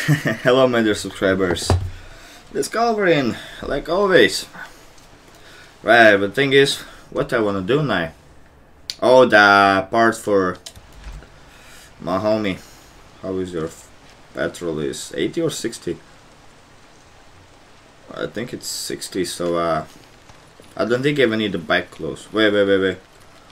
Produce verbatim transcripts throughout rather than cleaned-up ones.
Hello my dear subscribers. Discovering, like always. Right, but the thing is, what I wanna do now? Oh, the part for my homie. How is your petrol? Is eighty or sixty? I think it's sixty, so uh I don't think I even need the bike close. Wait, wait, wait, wait.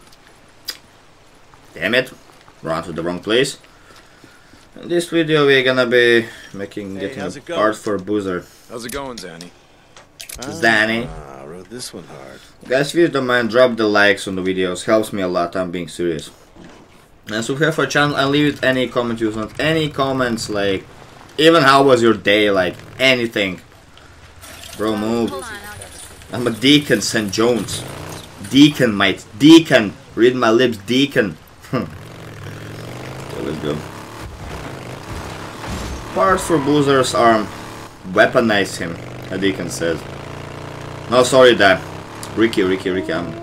Damn it. Run to the wrong place. In this video we're gonna be making Hey, getting how's a it going? part for Boozer. How's it going, Zanny? Zanny. Ah, I wrote this one hard. Guys, if you don't mind, drop the likes on the videos, helps me a lot, I'm being serious. And subscribe for the channel and leave any comment you want, any comments, like, even how was your day, like, anything. Bro, move. I'm a Deacon, Saint Jones. Deacon, mate, Deacon. Read my lips, Deacon. Okay, let's go. Parts for Boozer's arm. Weaponize him, a Deacon says. No, sorry, Dad. Ricky, Ricky, Ricky, I'm...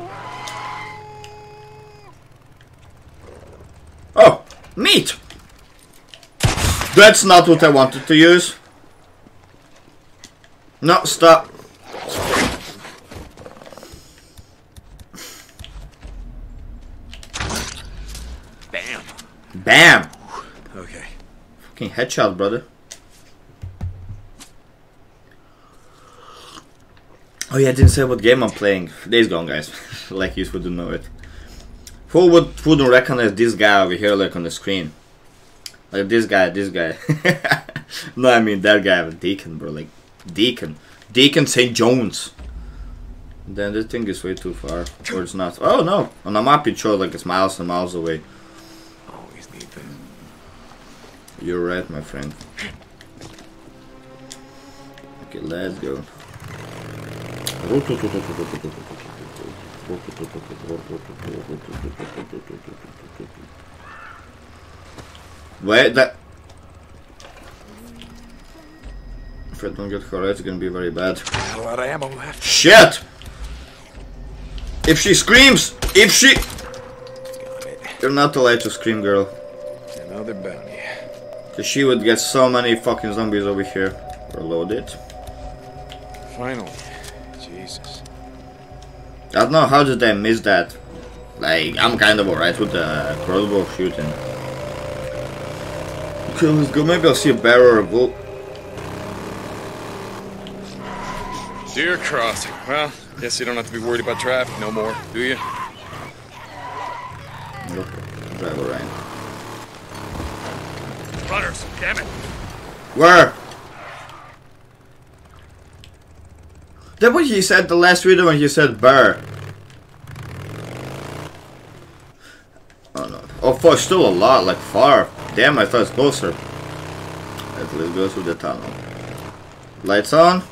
Oh! Meat! That's not what I wanted to use. No, stop. Bam. Bam! Okay. Fucking headshot, brother. Oh yeah, I didn't say what game I'm playing. Days Gone, guys. Like you wouldn't know it. Who would wouldn't recognize this guy over here, like on the screen? Like this guy, this guy. No, I mean that guy, Deacon, bro. Like Deacon, Deacon Saint Jones. Then the thing is way too far, or it's not. Oh no, on the map it shows like it's miles and miles away. Always need them. You're right, my friend. Okay, let's go. Wait, that... If I don't get her right, it's gonna be very bad. A lot of ammo left. Shit! If she screams! If she... Got it. You're not allowed to scream, girl. Another bounty. Cause she would get so many fucking zombies over here. Reload it. Finally. Jesus. I don't know, how did I miss that? Like, I'm kind of alright with the crossbow shooting. Okay, let's go. Maybe I'll see a bear or a wolf. Deer crossing. Well, guess you don't have to be worried about traffic no more, do you? Nope. Drive around. Runners, damn it. Where? That what he said the last video when he said bear. Oh no. Oh fuck, still a lot, like far. Damn, I thought it's closer. Right, let's go through the tunnel. Lights on.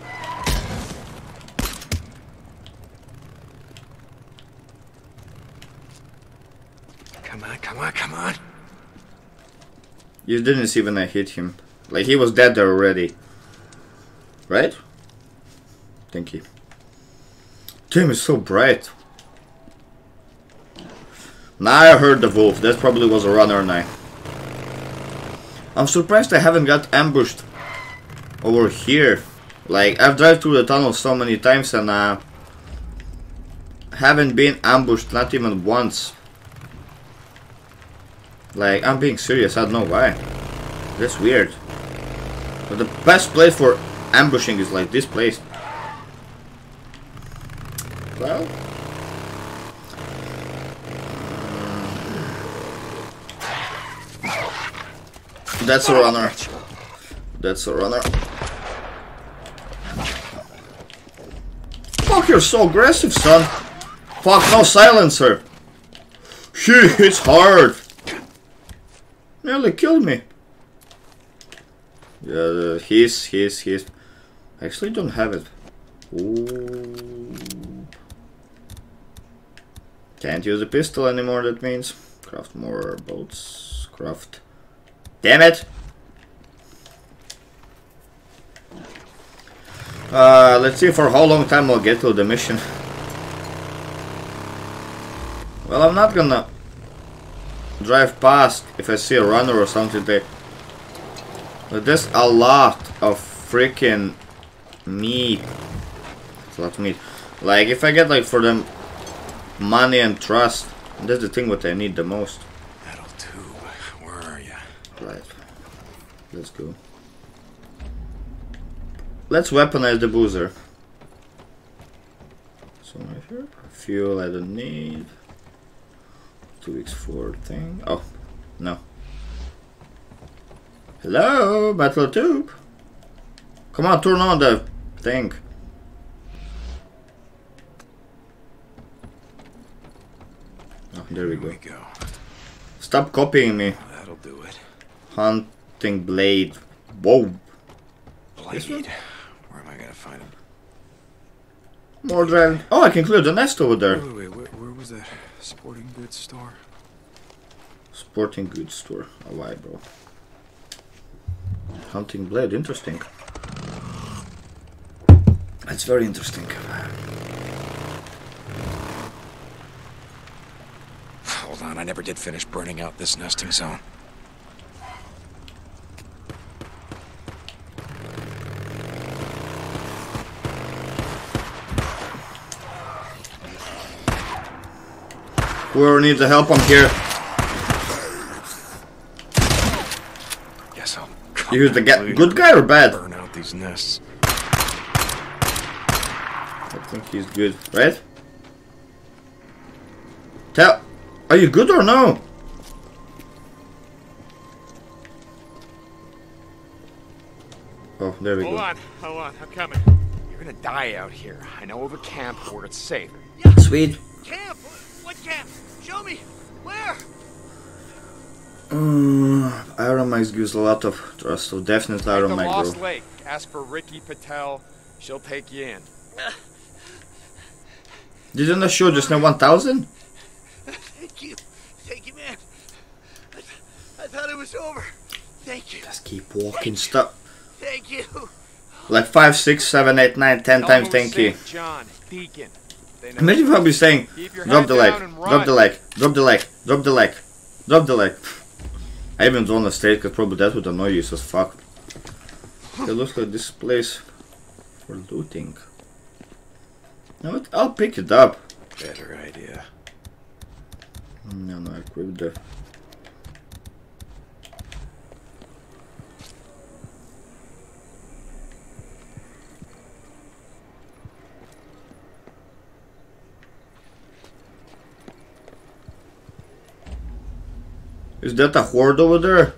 Come on, come on, come on. You didn't see when I hit him. Like he was dead there already. Right? Thank you. Damn, it's so bright. Now I heard the wolf. That probably was a runner now. I'm surprised I haven't got ambushed over here. Like, I've driven through the tunnel so many times and uh, haven't been ambushed, not even once. Like, I'm being serious, I don't know why. That's weird. But the best place for ambushing is like this place. Well, that's a runner. That's a runner. Fuck, you're so aggressive, son. Fuck, no silencer. Shit, it's hard. Nearly killed me. Yeah, he's, he's, he's. I actually don't have it. Ooh. Can't use a pistol anymore, that means. Craft more boats. Craft. Damn it! Uh, let's see for how long time I'll get to the mission. Well, I'm not gonna drive past if I see a runner or something there. But there's a lot of freaking meat. It's a lot of meat. Like if I get like for them money and trust, that's the thing what I need the most. Metal tube. Where are you? Right. Let's go. Let's weaponize the boozer. So right here. Fuel I don't need. Two weeks for thing. Oh, no. Hello, metal tube. Come on, turn on the thing. Oh, there we go. we go. Stop copying me. That'll do it. Hunting blade. Whoa. Blade. Where am I gonna find him? More dragon. Oh, I can clear the nest over there. Wait, wait, wait. Where, where was that sporting goods store? Sporting goods store. Oh, why, bro? Hunting blade. Interesting. That's very interesting. Hold on, I never did finish burning out this nesting zone. Whoever needs the help, I'm here. Guess I'll You the ga good guy or bad? burn out these nests. I think he's good, right? Tell, are you good or no? Oh, there we Hold go. on, hold on, I'm coming. You're gonna die out here. I know of a camp where it's safe. Sweet. Camp? What camp? Show me. Where? Uh, Iron Max gives a lot of trust, so definitely At Iron the Max, Lost bro. Lake. Ask for Ricky Patel. She'll take you in. Didn't I show just now one thousand? Thank you. Thank you, man. I, th I thought it was over. Thank you. Just keep walking, stop. Thank you. Like five, six, seven, eight, nine, ten Tell times them thank who's you. Saint John, Deacon. They know Imagine if I'll be saying, Keep your drop head the leg, down and drop run. the leg, drop the leg, drop the leg, drop the leg. I even don't want to stay because probably that would annoy you as fuck. It looks like this place for looting. No, what? I'll pick it up. Better idea. No, no, I equip the. Is that a horde over there?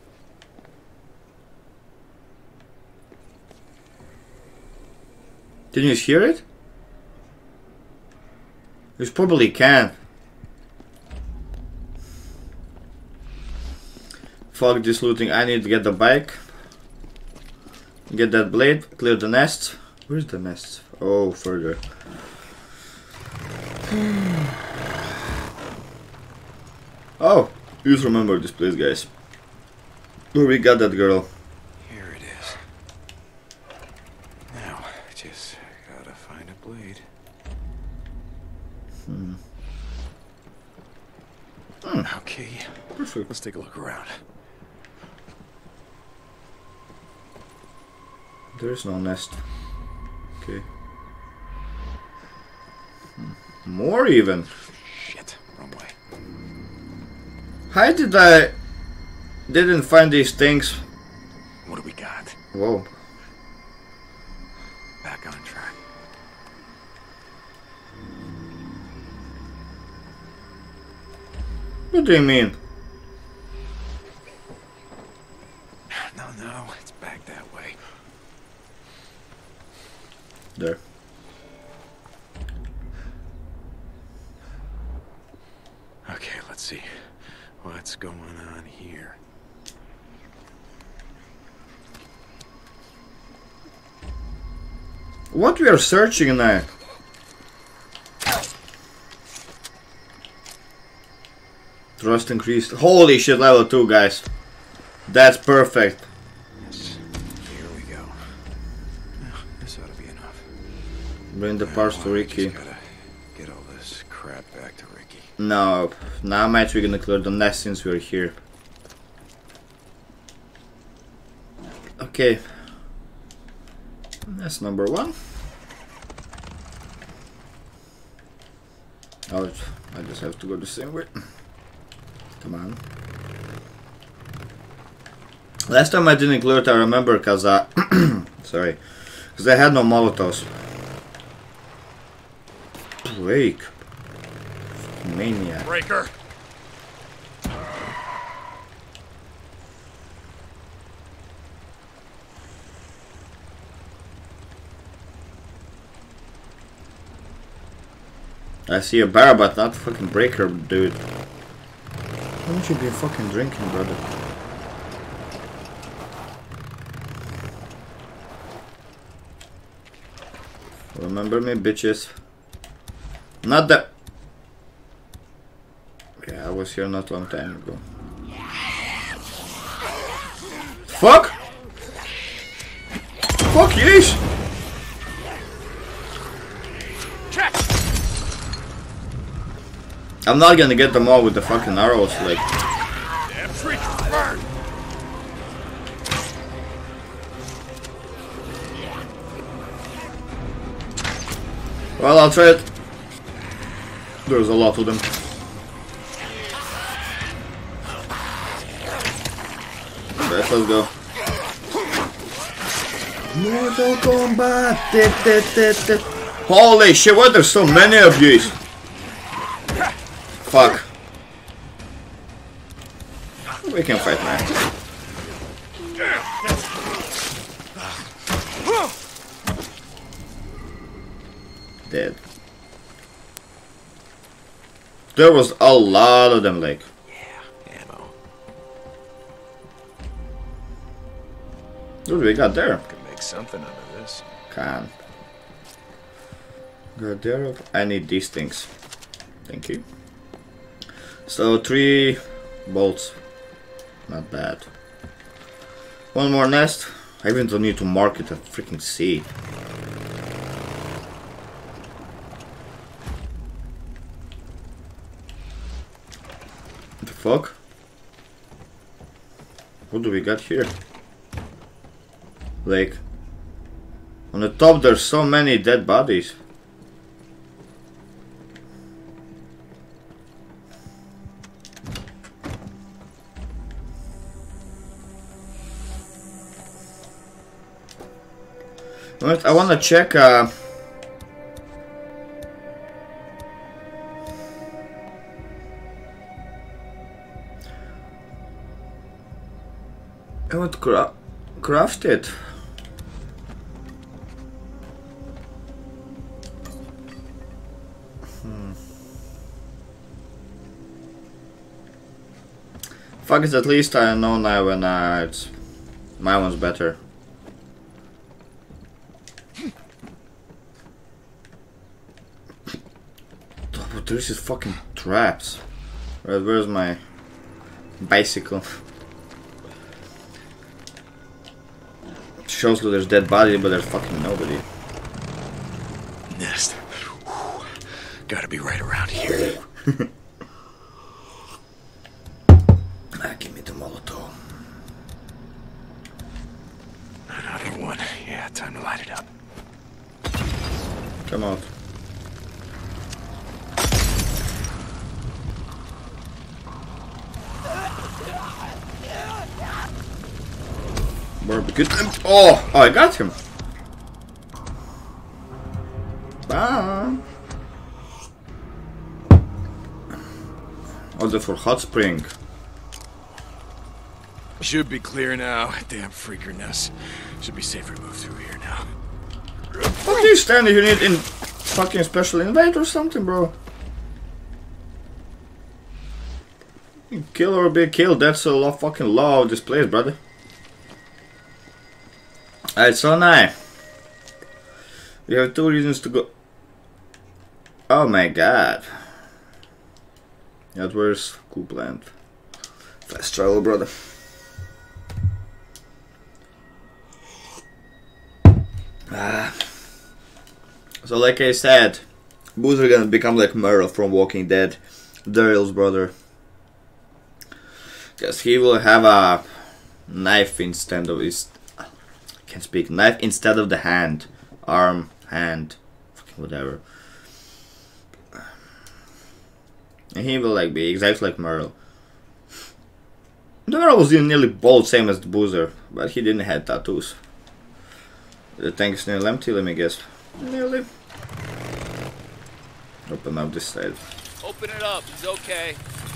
Did you hear it? You probably can. Fuck this looting. I need to get the bike. Get that blade. Clear the nest. Where's the nest? Oh, further. Oh, you just remember this place, guys. Where we got that girl. Here it is. Now, just gotta find a blade. Hmm. Hmm. Okay, Perfect. let's take a look around. There's no nest. Okay. Hmm. More even. Shit, wrong way. How did I didn't find these things? What do we got? Whoa. Back on track. What do you mean? No, no, it's back that way. There. Okay, let's see. What's going on here? What we are searching now? Trust increased. Holy shit, level two, guys. That's perfect. Here we go. Oh, this ought to be enough. Bring the parts to Well, I Ricky. just gotta get all this crap back to Ricky. No, now I'm actually gonna clear the nest since we're here. Okay. That's number one. Oh, I just have to go the same way. Come on. Last time I didn't include it, I remember, cause I sorry, cause I had no Molotovs. Break. Maniac. Breaker. I see a bar, but not fucking Breaker, dude. Why don't you be fucking drinking, brother? Remember me, bitches. Not that. Yeah, I was here not long time ago. Fuck! Fuck yes! I'm not gonna get them all with the fucking arrows, like. Damn freak, burn! Well, I'll try it. There's a lot of them. Right, let's go. Mortal Kombat! Dit, dit, dit, dit. Holy shit, why there's so many of these? Fuck. We can fight, man. Dead. There was a lot of them, like. Yeah, ammo. What do we got there? Could make something out of this. Can. Got there. I need these things. Thank you. So three bolts, not bad. One more nest. I even don't need to mark it. I freaking see. What the fuck? What do we got here? Like on the top, there's so many dead bodies. I want to check uh, I want to cra craft it. Hmm. Fuck it, at least I know now when uh, it's my one's better. There's just fucking traps. Right, where's my bicycle? It shows that there's dead body, but there's fucking nobody. Nest. Whew. Gotta be right around here. Ah, give me the Molotov. Another one. Yeah, time to light it up. Come out. Barbecue. Oh, oh, I got him. Bam. Order for hot spring. Should be clear now. Damn freaker nest. Should be safe to move through here now. What are you standing here? You need in fucking special invite or something, bro? Kill or be killed. That's a law, fucking law of this place, brother. Alright, so now we have two reasons to go. Oh my god. That was cool plant. Fast travel, brother. Ah. So like I said, Boozer gonna become like Merle from Walking Dead, Daryl's brother. Because he will have a knife instead of his Can't speak. Knife instead of the hand. Arm, hand, fucking whatever. And he will like be exactly like Merle. The Merle was nearly bald, same as the Boozer, but he didn't have tattoos. The tank is nearly empty, let me guess. Nearly. Open up this side. Open it up. He's okay.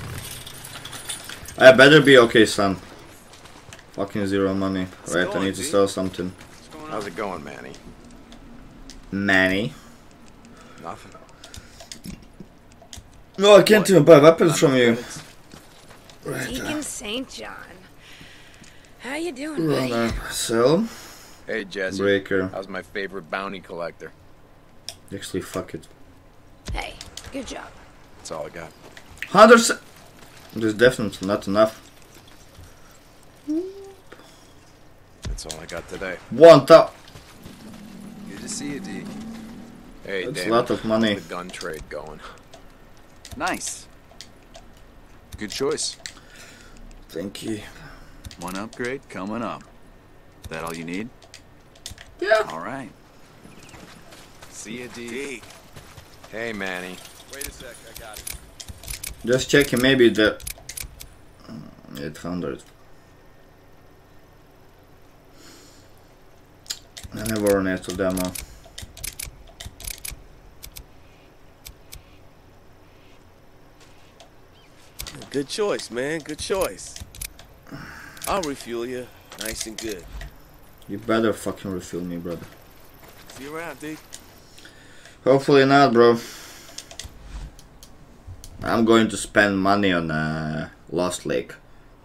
I better be okay, son. Fucking zero money. What's Right, I going, need to G? sell something. What's going on? How's it going, Manny? Manny. Nothing. No, I can't What? even buy weapons from you. Credits? Right. Deacon Saint John. How you doing, Uh, buddy? run up. Sell. Hey, Jesse. Breaker. How's my favorite bounty collector? Actually, fuck it. Hey, good job. That's all I got. Hundreds. There's definitely not enough. That's all I got today. One top. Good to see you, D. Hey, That's a Damon, lot of money. how's the gun trade going? Nice. Good choice. Thank you. One upgrade coming up. That all you need? Yeah. All right. See ya, D. D. Hey, Manny. Wait a sec. I got it. Just checking maybe the eight hundred. I never run out of demo. Good choice, man. Good choice. I'll refuel you, nice and good. You better fucking refill me, brother. See you around, D. Hopefully not, bro. I'm going to spend money on uh, Lost Lake.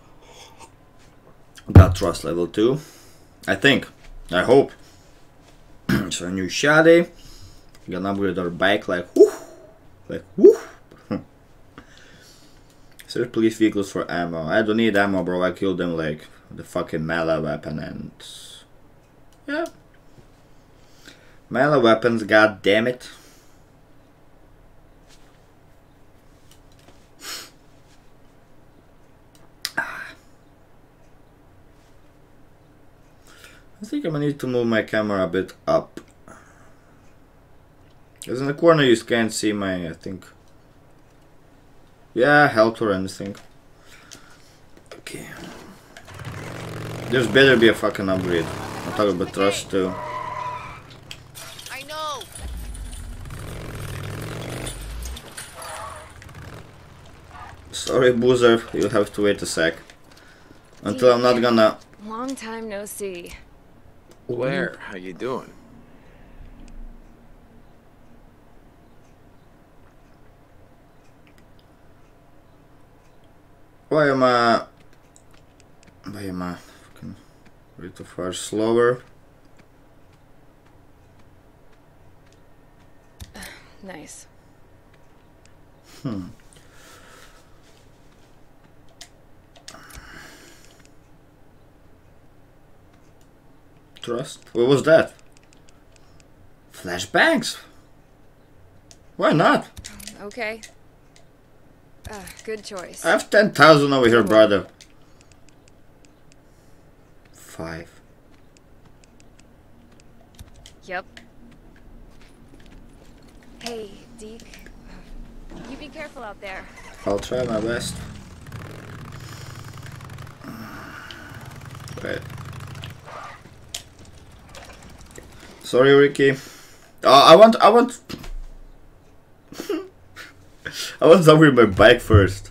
Got trust level two. I think. I hope. So a new shotty. Gonna upgrade our bike like whoo. Like whoo. Search police vehicles for ammo. I don't need ammo, bro. I killed them like the fucking melee weapon and yeah. Melee weapons, god damn it. I think I'm gonna need to move my camera a bit up. Because in the corner you can't see my, I think. Yeah, health or anything. Okay. There's better be a fucking upgrade. I'm talking about trust too. I know. Sorry, Boozer, you'll have to wait a sec. Until I'm not gonna. Long time no see. Blair, how you doing? Why am I. Why am I fucking way too far slower? Nice. Hmm. Trust? What was that? Flashbangs? Why not? Okay. Uh, good choice. I have ten thousand over here, brother. Five. Yep. Hey, Deke. You be careful out there. I'll try my best. Wait. Sorry, Ricky. Oh, I want, I want, I want to upgrade my bike first.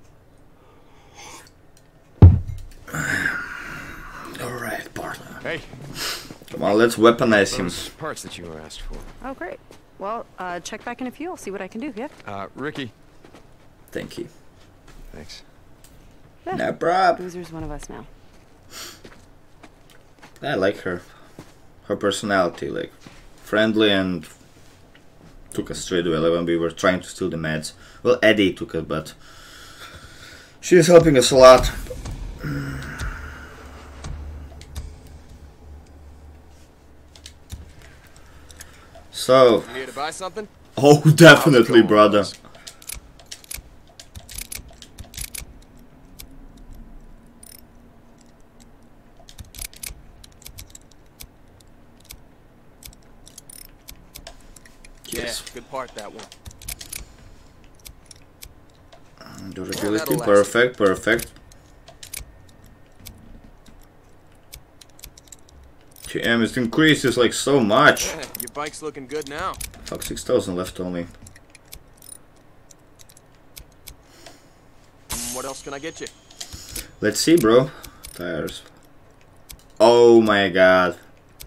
Alright, partner. Hey, Come on, let's weaponize him. those parts that you were asked for. Oh, great. Well, uh, check back in a few. I'll see what I can do. Yeah. Uh, Ricky. Thank you. Thanks. Yeah. No problem. Boozer's one of us now. I like her. Her personality, like, friendly and took us straight away like, when we were trying to steal the meds. Well, Eddie took us, but she is helping us a lot. So, You here to buy something? oh, definitely, brother. Nice. Good part, that one. Durability, oh, perfect, perfect. Damn, it increases like so much. Yeah, your bike's looking good now. Fuck, six thousand left only. What else can I get you? Let's see, bro. Tires. Oh my god.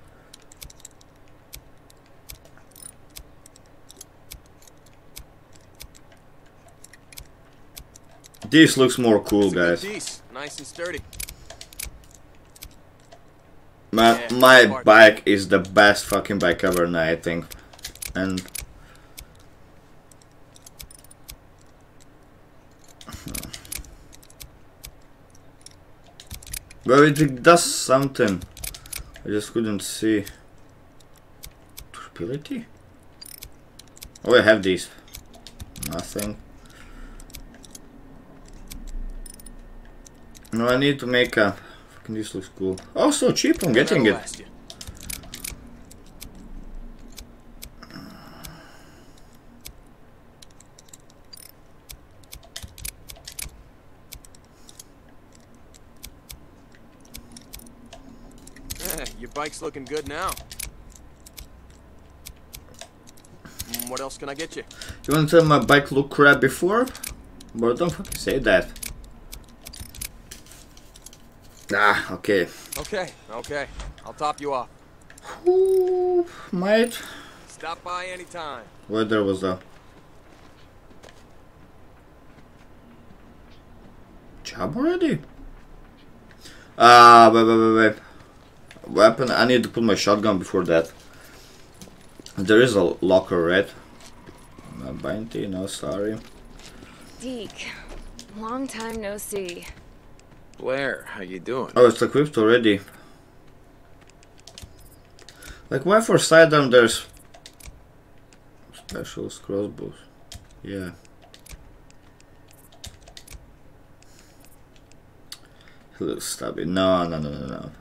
This looks more cool, guys. Piece. Nice and sturdy. My, yeah, my bike is the best fucking bike ever now, I think. And well, it does something. I just couldn't see. Durability? Oh, I have these. Nothing. No, I need to make a. Fucking this looks cool. Oh, so cheap! I'm getting it. Yeah, your bike's looking good now. What else can I get you? You wanna tell my bike looked crap before? But don't fucking say that. Ah, okay. Okay, okay. I'll top you off. Ooh, mate. Stop by anytime. Where there was a job already? Ah, wait, wait, wait, wait. Weapon. I need to put my shotgun before that. There is a locker, right? My bounty, no, sorry. Deke, long time no see. Blair, how you doing? Oh, it's equipped already. Like, why for sidearm there's special crossbows? Yeah. He looks stubby. No, no, no, no, no.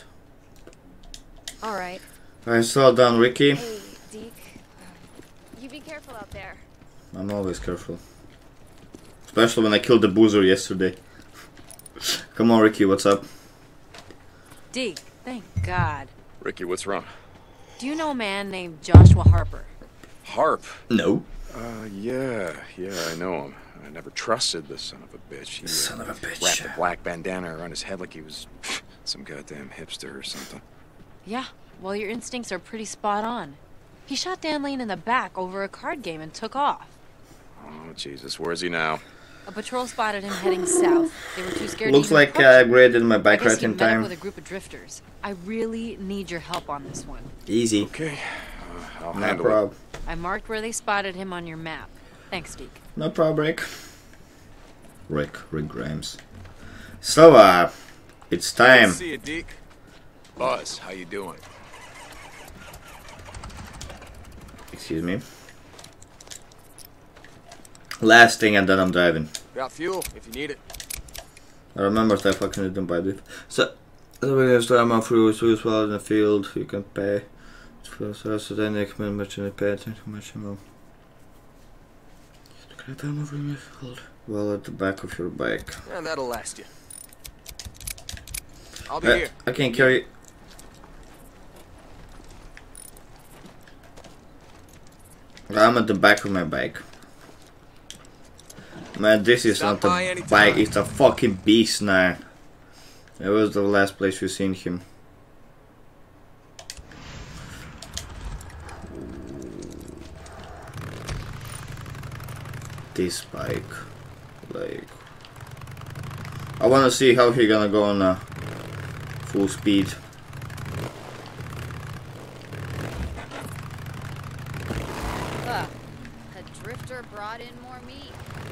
All right. I saw down Ricky. Hey, Deke. You be careful out there. I'm always careful. Especially when I killed the boozer yesterday. Come on, Ricky, what's up? Deke, thank God. Ricky, what's wrong? Do you know a man named Joshua Harper? Harp? No. Uh, yeah, yeah, I know him. I never trusted the son of a bitch. He, Son uh, of a bitch. wrapped a black bandana around his head like he was some goddamn hipster or something. Yeah, well, your instincts are pretty spot on. He shot Dan Lane in the back over a card game and took off. Oh, Jesus, where is he now? A patrol spotted him heading south. They were too scared Looks to even like I approach him. upgraded my I bike guess right he in met up time. with a group of drifters. I really need your help on this one. Easy. Okay, uh, I'll No handle it. prob. I marked where they spotted him on your map. Thanks, Deke. No prob, Rick. Rick, Rick Grimes. So, uh, it's time. See you, Deke. Buzz, how you doing? Excuse me. Last thing and then I'm driving. Got fuel if you need it. I remember that I fucking didn't buy this. So, the way is I'm through as well in the field, you can pay. So then you can much in the pay attention much more. Well, at the back of your bike. And that'll last you. I'll be I, here. I can carry. I'm at the back of my bike. Man, this is Stop not by a anytime. bike, it's a fucking beast now. It was the last place we seen him. This bike, like, I wanna see how he gonna go on uh, full speed. Ugh. A drifter brought in more meat.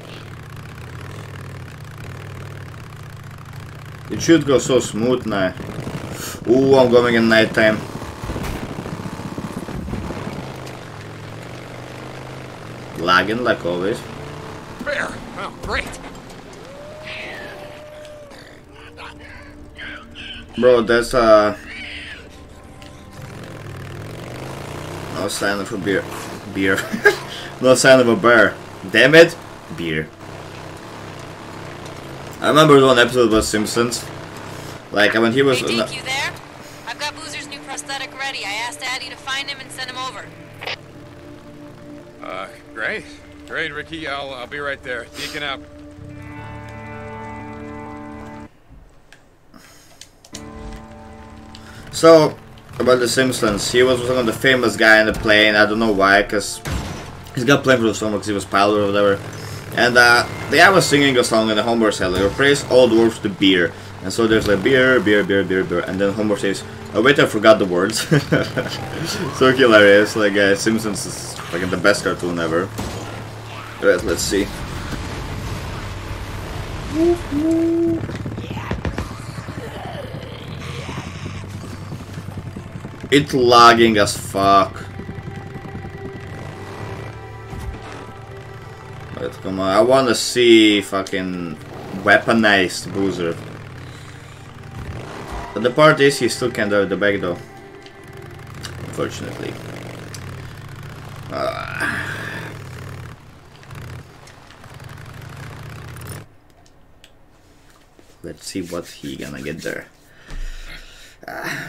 It should go so smooth now. Ooh, I'm going in nighttime. Lagging like always. There. Oh, great. Bro, that's uh no sign of a beer Beer. No sign of a bear. Damn it. Beer. I remember one episode was Simpsons. Like when he was. Hey, Deke, you there? I've got Boozer's new prosthetic ready. I asked Addy to find him and send him over. Uh, great. Great, Ricky. I'll, I'll be right there. Deacon out. So, about the Simpsons, he was one of the famous guy in the plane. I don't know why, because he's got playing for the song because he was pilot or whatever. And uh, the guy was singing a song, and the Homer said, like, replace all the words with beer. And so there's like beer, beer, beer, beer, beer, and then Homer says, oh wait, I forgot the words. So hilarious. Like, uh, Simpsons is like the best cartoon ever. Alright, let's see. It's lagging as fuck. Right, come on, I wanna see fucking weaponized Boozer. But the part is he still can't drive the back though. Unfortunately. Uh. Let's see what he gonna get there. Uh.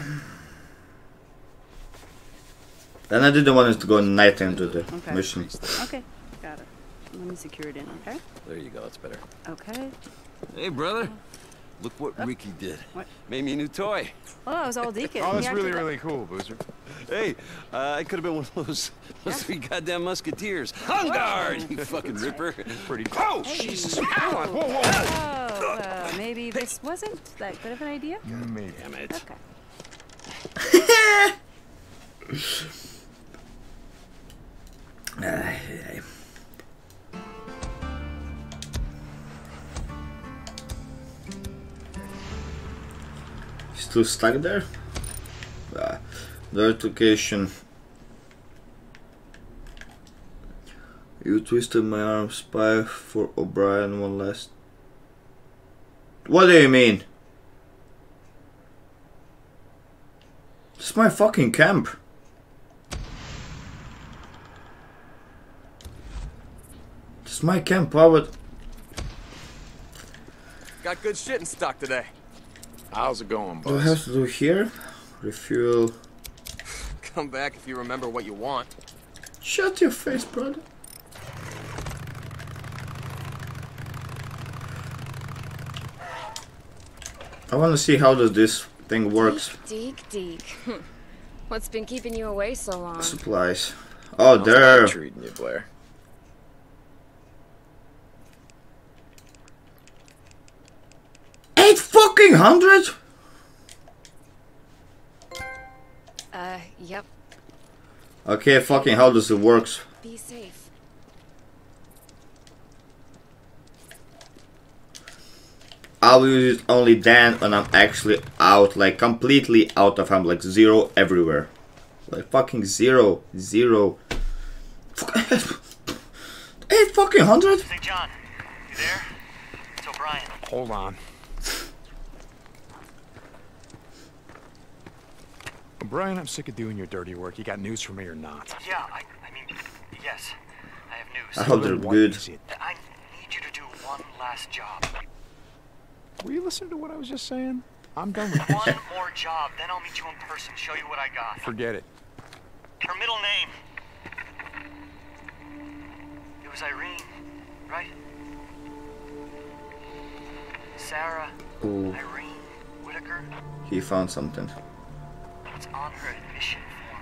Then I didn't want us to go night into the okay. mission. Okay, got it. Let me secure it in, okay? There you go, it's better. Okay. Hey, brother. Look what Oh. Ricky did. What? Made me a new toy. Oh, I was all Deacon. Oh, that's He really, acted really cool, Boozer. Hey, uh, I could have been one of those, those three goddamn musketeers. On guard, you fucking ripper. Pretty cool. Oh, Hey. Jesus. Oh. Whoa, whoa, whoa. Oh, uh, maybe this wasn't that good of an idea? Maybe. Damn it. Okay. Ay, Still stuck there? Ah, notification. You twisted my arm, spy for O'Brien one last. What do you mean? This is my fucking camp. This is my camp, why would... Got good shit in stock today. How's it going, What do I have to do here? Refuel. Come back if you remember what you want. Shut your face, brother. I want to see how does this thing works. Deke, Deke. What's been keeping you away so long? Supplies. Oh, How's there. that treating you, Blair? Eight fucking hundred? Uh, yep. Okay, fucking how does it works? Be safe. I'll use it only then when I'm actually out, like completely out of, I'm like zero everywhere. Like fucking zero, zero. Eight fucking hundred? Saint John, you there? It's O'Brien. Hold on. Brian, I'm sick of doing your dirty work. You got news for me or not? Yeah, I, I mean, yes, I have news. I hope they're What good. is it? I need you to do one last job. Were you listening to what I was just saying? I'm done with One this. more job, then I'll meet you in person, show you what I got. Forget it. Her middle name. It was Irene, right? Sarah Ooh, Irene Whitaker. he found something. It's on her admission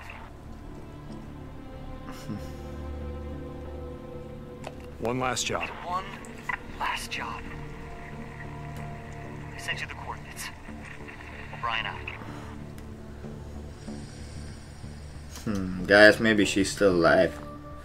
form. One last job. One last job. I sent you the coordinates. O'Brien out. Hmm, guys, maybe she's still alive.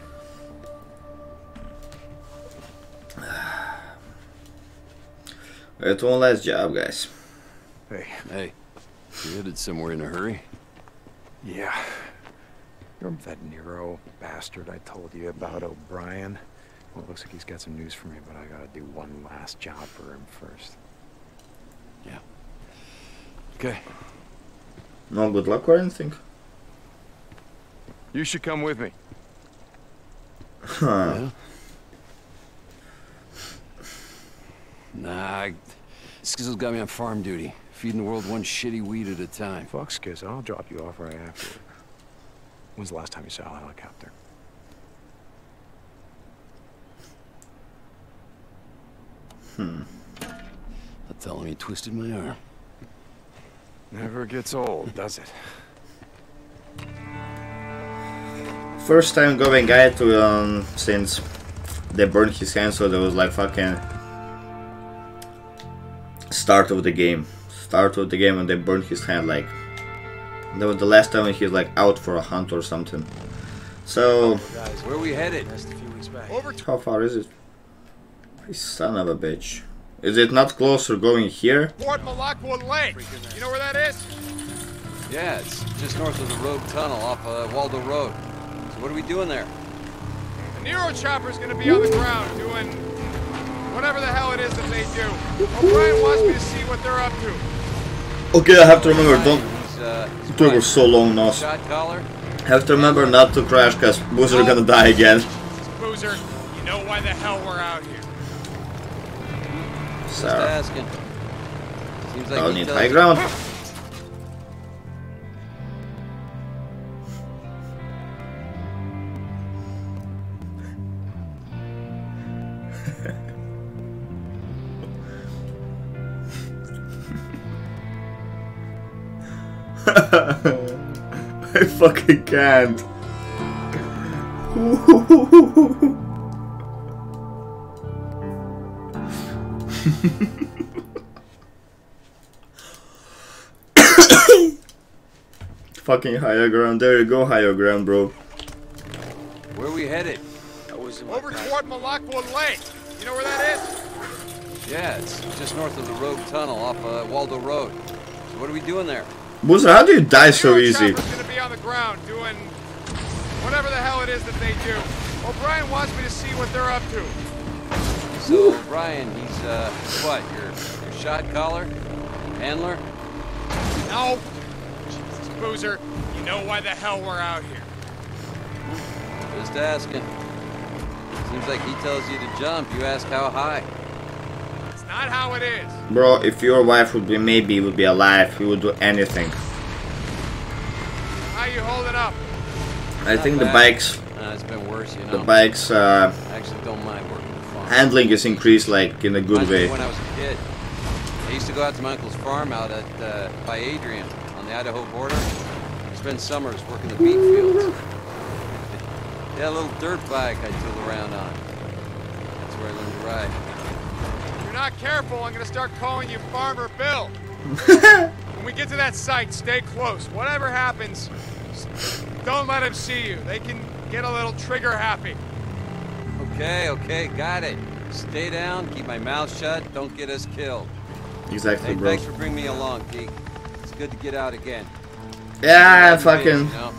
It's one last job, guys. Hey. Hey, you headed somewhere in a hurry? Yeah. Remember that Nero bastard I told you about, O'Brien? Well, it looks like he's got some news for me, but I gotta do one last job for him first. Yeah. Okay. No good luck or anything? You should come with me. Huh. Yeah? Nah, Skizzle's got me on farm duty, feeding the world one shitty weed at a time. Fuck Skiz, I'll drop you off right after. When's the last time you saw a helicopter? Hmm. I'll tell him he twisted my arm. Never gets old, does it? First time going guy to um since they burned his hand, so there was like fucking start of the game. Start of the game and they burned his hand, like that was the last time he was like out for a hunt or something. So Where are we headed? Over how far is it? You son of a bitch. Is it not closer going here? toward Malakwa Lake. You know where that is? Yeah, it's just north of the road tunnel off uh, Waldo Road. So what are we doing there? The Nero chopper's gonna be on the ground doing whatever the hell it is that they do. O'Brien wants me to see what they're up to. Okay, I have to remember, don't He's, uh, he's it took what? so long, Nos. Shot collar? Have to remember not to crash, cause Boozer gonna die again. Boozer, you know why the hell we're out here. Just Sarah. asking. Seems like I'll he need tells high you- ground. I fucking can't. Fucking higher ground. There you go, higher ground, bro. Where are we headed? Over toward Malakwa Lake. You know where that is? Yeah, it's just north of the road tunnel off uh, Waldo Road. So what are we doing there? Boozer, how do you die so Nero easy? chopper's gonna be on the ground doing whatever the hell it is that they do. O'Brien wants me to see what they're up to. So Brian, he's uh, what? Your your shot caller, handler? No. Jesus, Boozer, you know why the hell we're out here. Just asking. Seems like he tells you to jump. You ask how high. It's not how it is. Bro, if your wife would be maybe would be alive, he would do anything. How you holding up? I Not think the bad. bikes Uh, it's been worse, you know. the bikes uh, I actually don't mind working the farm. handling is increased like in a good Reminds me way. of when I was a kid. I used to go out to my uncle's farm out at uh, by Adrian on the Idaho border. Spend summers working the beet fields. Yeah, a little dirt bike I tool around on. That's where I learned to ride. If you're not careful, I'm gonna start calling you Farmer Bill. When we get to that site, stay close. Whatever happens, don't let them see you. They can get a little trigger happy. Okay, okay, got it. Stay down, keep my mouth shut, don't get us killed. Exactly, Hey, bro. thanks for bringing me along, Geek. It's good to get out again. Yeah, Glad you made it, fucking. you know?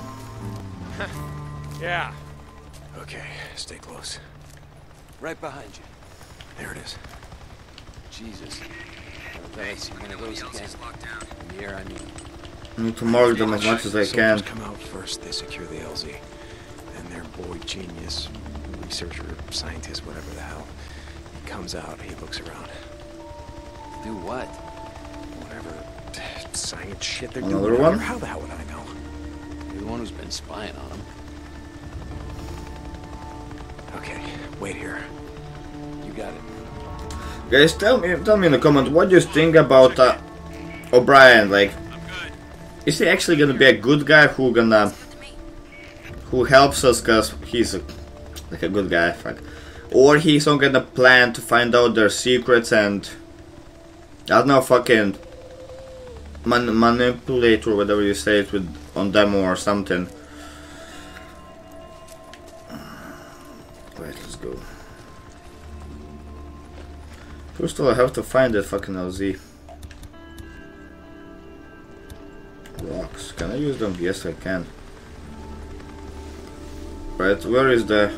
Yeah. Okay, stay close. Right behind you. There it is. Jesus. I bet I see one of those again. In the air, I mean. I need to mark them as much as I can. Soldiers come out first, they secure the L Z. Then their boy genius, researcher, scientist, whatever the hell, he comes out, he looks around. Do what? Whatever science shit they're Another doing. one? How the hell would I know? You're the one who's been spying on him. Okay, wait here. You got it. Guys, tell me, tell me in the comment what you think about uh, O'Brien. Like, is he actually gonna be a good guy who gonna who helps us cause he's a, like a good guy, fuck, or he's not gonna plan to find out their secrets and I don't know, fucking man manipulate or whatever you say it with on demo or something. Right, let's go. First of all, I have to find that fucking L Z. Rocks. Can I use them? Yes, I can. Right, where is the...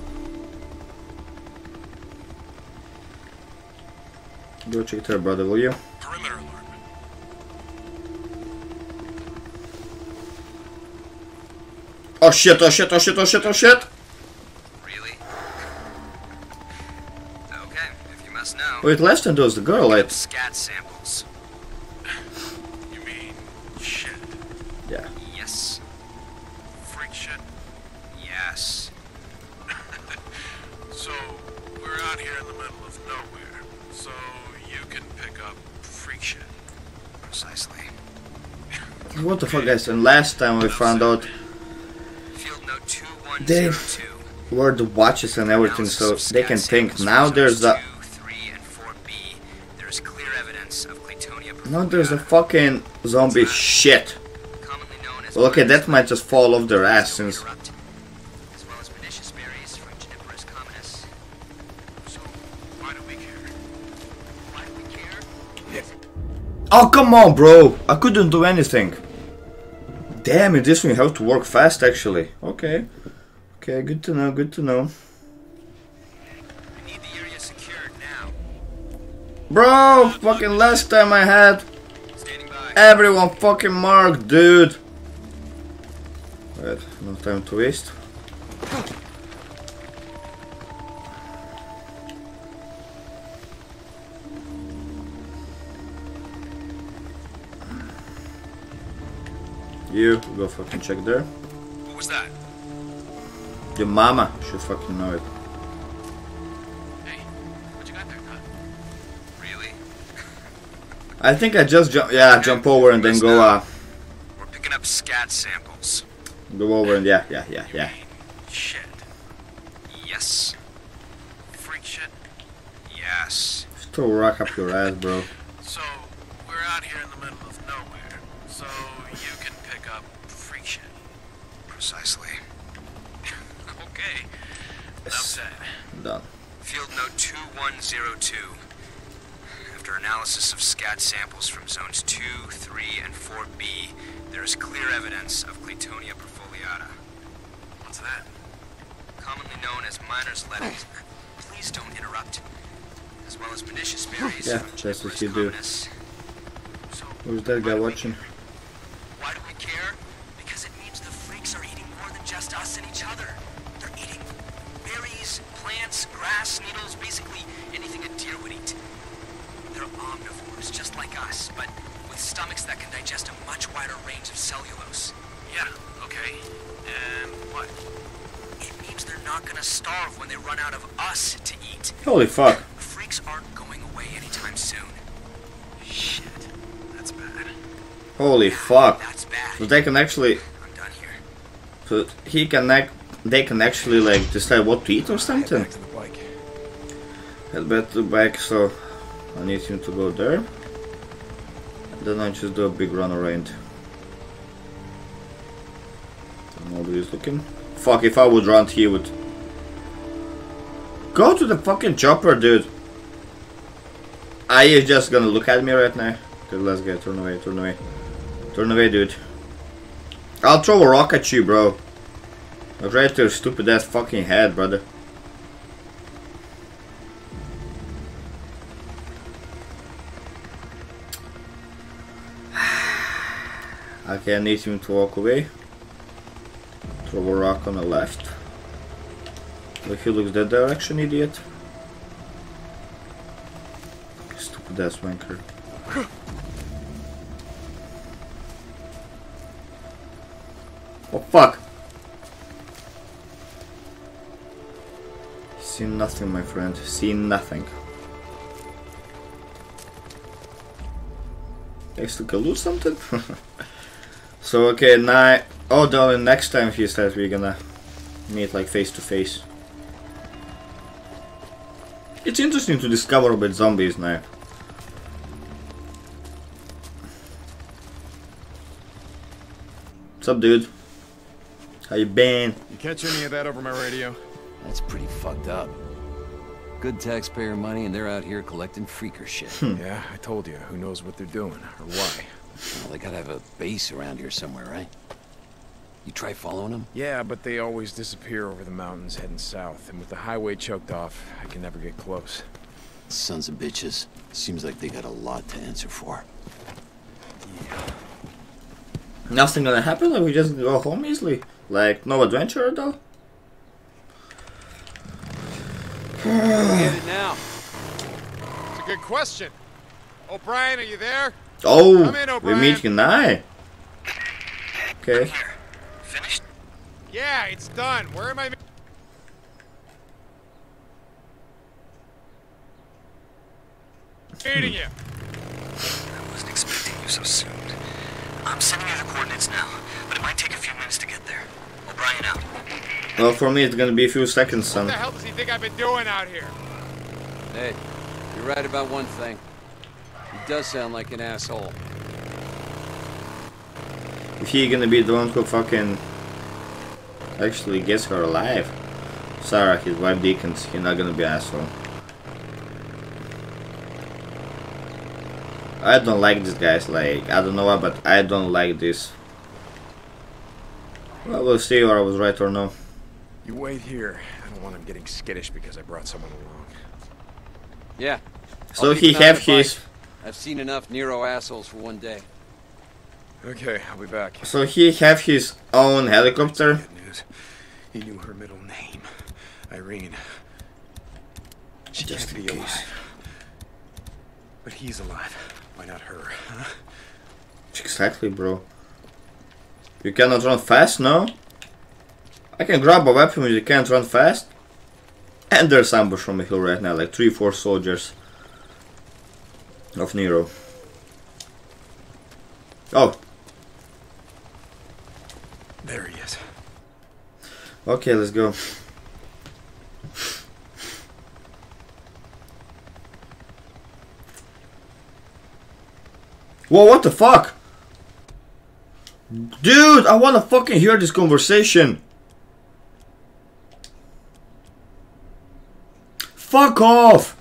Go check there, brother, will you? Perimeter alert. Oh shit, oh shit, oh shit, oh shit, oh shit! Really? Wait, last time there was the girl, like... Scat samples. You mean shit? Yeah. Yes. Freak shit? Yes. So, we're out here in the middle of nowhere. So, you can pick up freak shit. Precisely. What the fuck, guys? And last time we found out they were the watches and everything, so they can think. Now there's a now there's a fucking zombie shit. Well, okay, that might just fall off their ass since. Oh, come on, bro! I couldn't do anything. Damn it, this one you have to work fast, actually. Okay. Okay, good to know, good to know. We need the area secured now. Bro, fucking last time I had everyone fucking marked, dude. Wait, no time to waste. You go fucking check there. What was that? Your mama should fucking know it. Hey, what you got there, Cut? Really? I think I just jump. Yeah, jump over and then go. Uh, We're picking up scat samples. Go over and yeah, yeah, yeah, yeah. Shit. Yes. Freak shit. Yes. Still rock up your ass, bro. So we're out here in the middle of nowhere. So you can pick up freak shit. Precisely. Okay. Enough said. Done. Field note two one zero two. After analysis of scat samples from zones two, three, and four B, there is clear evidence of Claytonia perfoliata. What's that? Commonly known as miner's lettuce. Please don't interrupt. As well as pernicious berries. Yeah, just as you do. Who's that guy watching? Why do we care? Because it means the freaks are eating more than just us and each other. They're eating berries, plants, grass, needles, basically anything a deer would eat. They're omnivores, just like us, but with stomachs that can digest a much wider range of cellulose. Yeah, okay. And what? It means they're not gonna starve when they run out of us to eat. Holy fuck. The freaks aren't going away anytime soon. Shit. That's bad. Holy fuck. That's bad. So they can actually. I'm done here. So he can act. They can actually like decide what to eat or something. Head back to the bike. Head back to the bike, so I need him to go there. And then I just do a big run around. Nobody's looking. Fuck, if I would run, he would. Go to the fucking chopper, dude. Are you just gonna look at me right now? Dude, let's get turn away, turn away. Turn away, dude. I'll throw a rock at you, bro. Like right to your stupid ass fucking head, brother. Okay, I need him to walk away. Throw a rock on the left. Like he looks that direction, idiot. Stupid ass wanker. Oh fuck! See nothing, my friend. See nothing. Guys, to go lose something? So okay, now. Oh, the next time he says we're gonna meet like face to face. It's interesting to discover about zombies now. What's up, dude? How you been? You catch any of that over my radio? That's pretty fucked up. Good taxpayer money and they're out here collecting freaker shit. Yeah, I told you. Who knows what they're doing or why? Well, they gotta have a base around here somewhere, right? You try following them? Yeah, but they always disappear over the mountains heading south. And with the highway choked off, I can never get close. Sons of bitches. Seems like they got a lot to answer for. Yeah. Nothing gonna happen? Like we just go home easily? Like no adventure at all? Get it now. good question. O'Brien, are you there? Oh, Come in, we're O'Brien. meeting now. Okay. Here. Finished? Yeah, it's done. Where am I? Meeting you. I wasn't expecting you so soon. I'm sending you the coordinates now, but it might take a few minutes to get there. O'Brien out. Well, for me it's gonna be a few seconds, What son. the hell does he think I've been doing out here? Hey, you're right about one thing. He does sound like an asshole. If he gonna be the one who fucking actually gets her alive. Sarah, his wife Deacons, he's not gonna be an asshole. I don't like these guys, like, I don't know why, but I don't like this. Well, we'll see whether I was right or no. You wait here. I don't want him getting skittish because I brought someone along. Yeah. So I'll he keep an eye on have the his... bike. I've seen enough Nero assholes for one day. Okay, I'll be back. So he have his own helicopter? Good news. He knew her middle name. Irene. She Just can't in be case. alive. But he's alive. Why not her, huh? Exactly, bro. You cannot run fast, no? I can grab a weapon but you can't run fast? And there's ambush from a hill right now, like three, four soldiers of Nero. Oh. There he is. Okay, let's go. Whoa, what the fuck? Dude, I wanna fucking hear this conversation. Fuck off!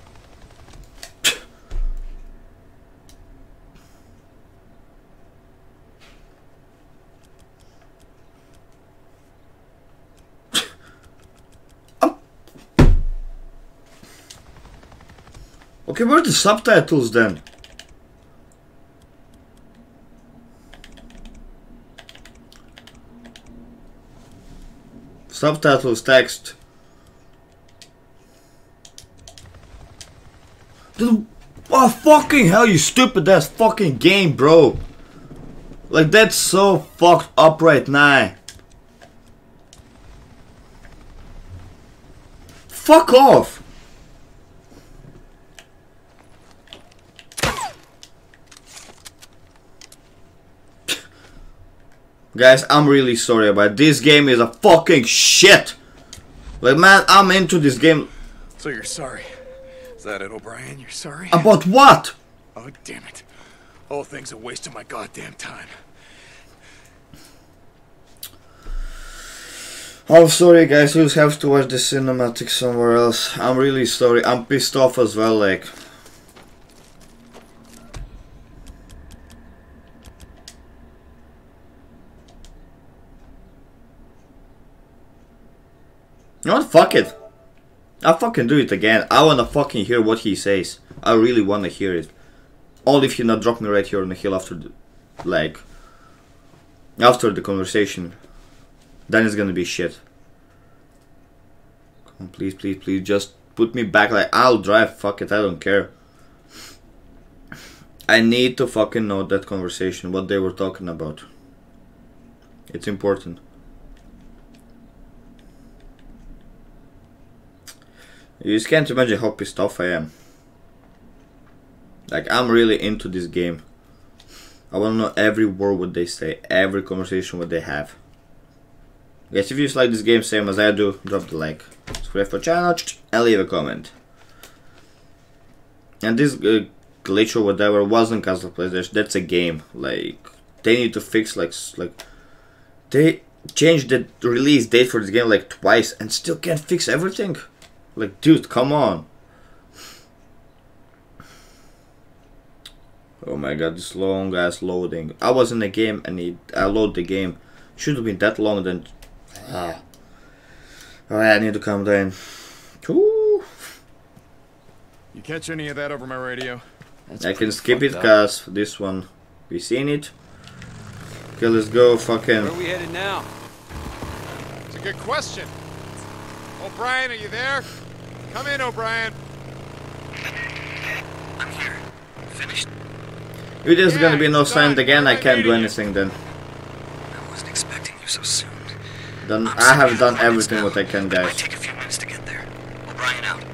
Um. Okay, where's the subtitles then? Subtitles, text. Dude, oh fucking hell, you stupid ass fucking game, bro. Like, that's so fucked up right now. Fuck off. Guys, I'm really sorry, but this game is a fucking shit. Like, man, I'm into this game. So you're sorry. Is that it, O'Brien? You're sorry? About what? Oh, damn it. Whole thing's a waste of my goddamn time. I'm sorry, guys. You'll have to watch the cinematic somewhere else. I'm really sorry. I'm pissed off as well, like. You know what? Fuck it. I'll fucking do it again. I wanna fucking hear what he says. I really wanna hear it. Only if you not drop me right here on the hill after the, like, after the conversation. Then it's gonna be shit. Come on, please, please, please, just put me back. Like, I'll drive. Fuck it, I don't care. I need to fucking know that conversation, what they were talking about. It's important. You just can't imagine how pissed off I am. Like, I'm really into this game. I wanna know every word what they say, every conversation what they have. Guys, if you like this game same as I do, drop the like, subscribe for the channel, and leave a comment. And this uh, glitch or whatever wasn't cause of PlayStation. That's a game. Like, they need to fix like like they changed the release date for this game like twice and still can't fix everything. Like, dude, come on. Oh my god, this long ass loading. I was in the game and it, I load the game. Should have been that long then. Ah. Alright, I need to calm down. Ooh. You catch any of that over my radio? That's I can pretty skip it fucked up. cause this one we seen it. Okay, let's go fucking. Where are we headed now? It's a good question. O'Brien, are you there? Come in, O'Brien. I'm here. Finished? If there's Yeah, gonna be no it's sign done. again, I I'm can't do meeting you. anything then. I wasn't expecting you so soon. Then I'm I have sending done the coordinates everything now. what I can, It might guys. take a few minutes to get there. O'Brien out.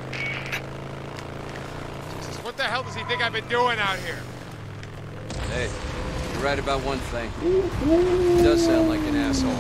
Jesus, what the hell does he think I've been doing out here? Hey, you're right about one thing. He does sound like an asshole.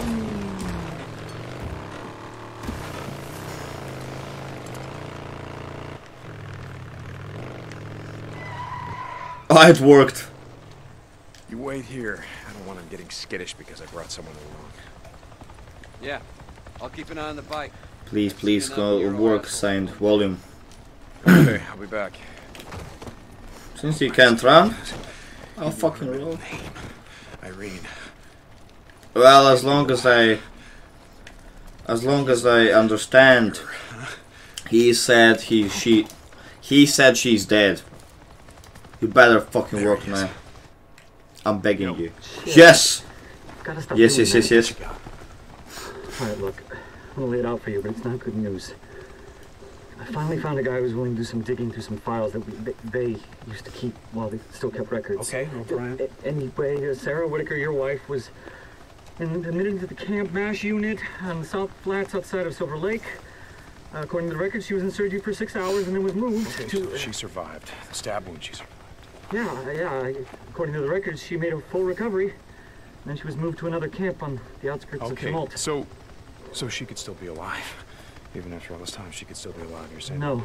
Oh, it worked. You wait here. I don't want him getting skittish because I brought someone along. Yeah, I'll keep an eye on the bike. Please, please go work. Signed, volume. Okay, I'll be back. Since you can't run, I'll fucking roll. Name. Irene. Well, as long as I, as long as I understand, he said he she, he said she's dead. You better fucking work now. I'm begging you. Yes. Gotta stop Yes, doing yes, yes, that. yes. Alright, look. I'm gonna lay it out for you, but it's not good news. I finally found a guy who was willing to do some digging through some files that we, they, they used to keep while they still kept records. Okay, O'Brien. A- Anyway, uh, Sarah Whitaker, your wife, was in, admitted to the Camp MASH unit on the South Flats outside of Silver Lake. Uh, according to the records, she was in surgery for six hours and then was moved Okay, to... so she survived. The stab wound, she survived. Yeah, yeah. According to the records, she made a full recovery. Then she was moved to another camp on the outskirts of Okay, Tumult. so, so she could still be alive. Even after all this time, she could still be alive, you're saying? No,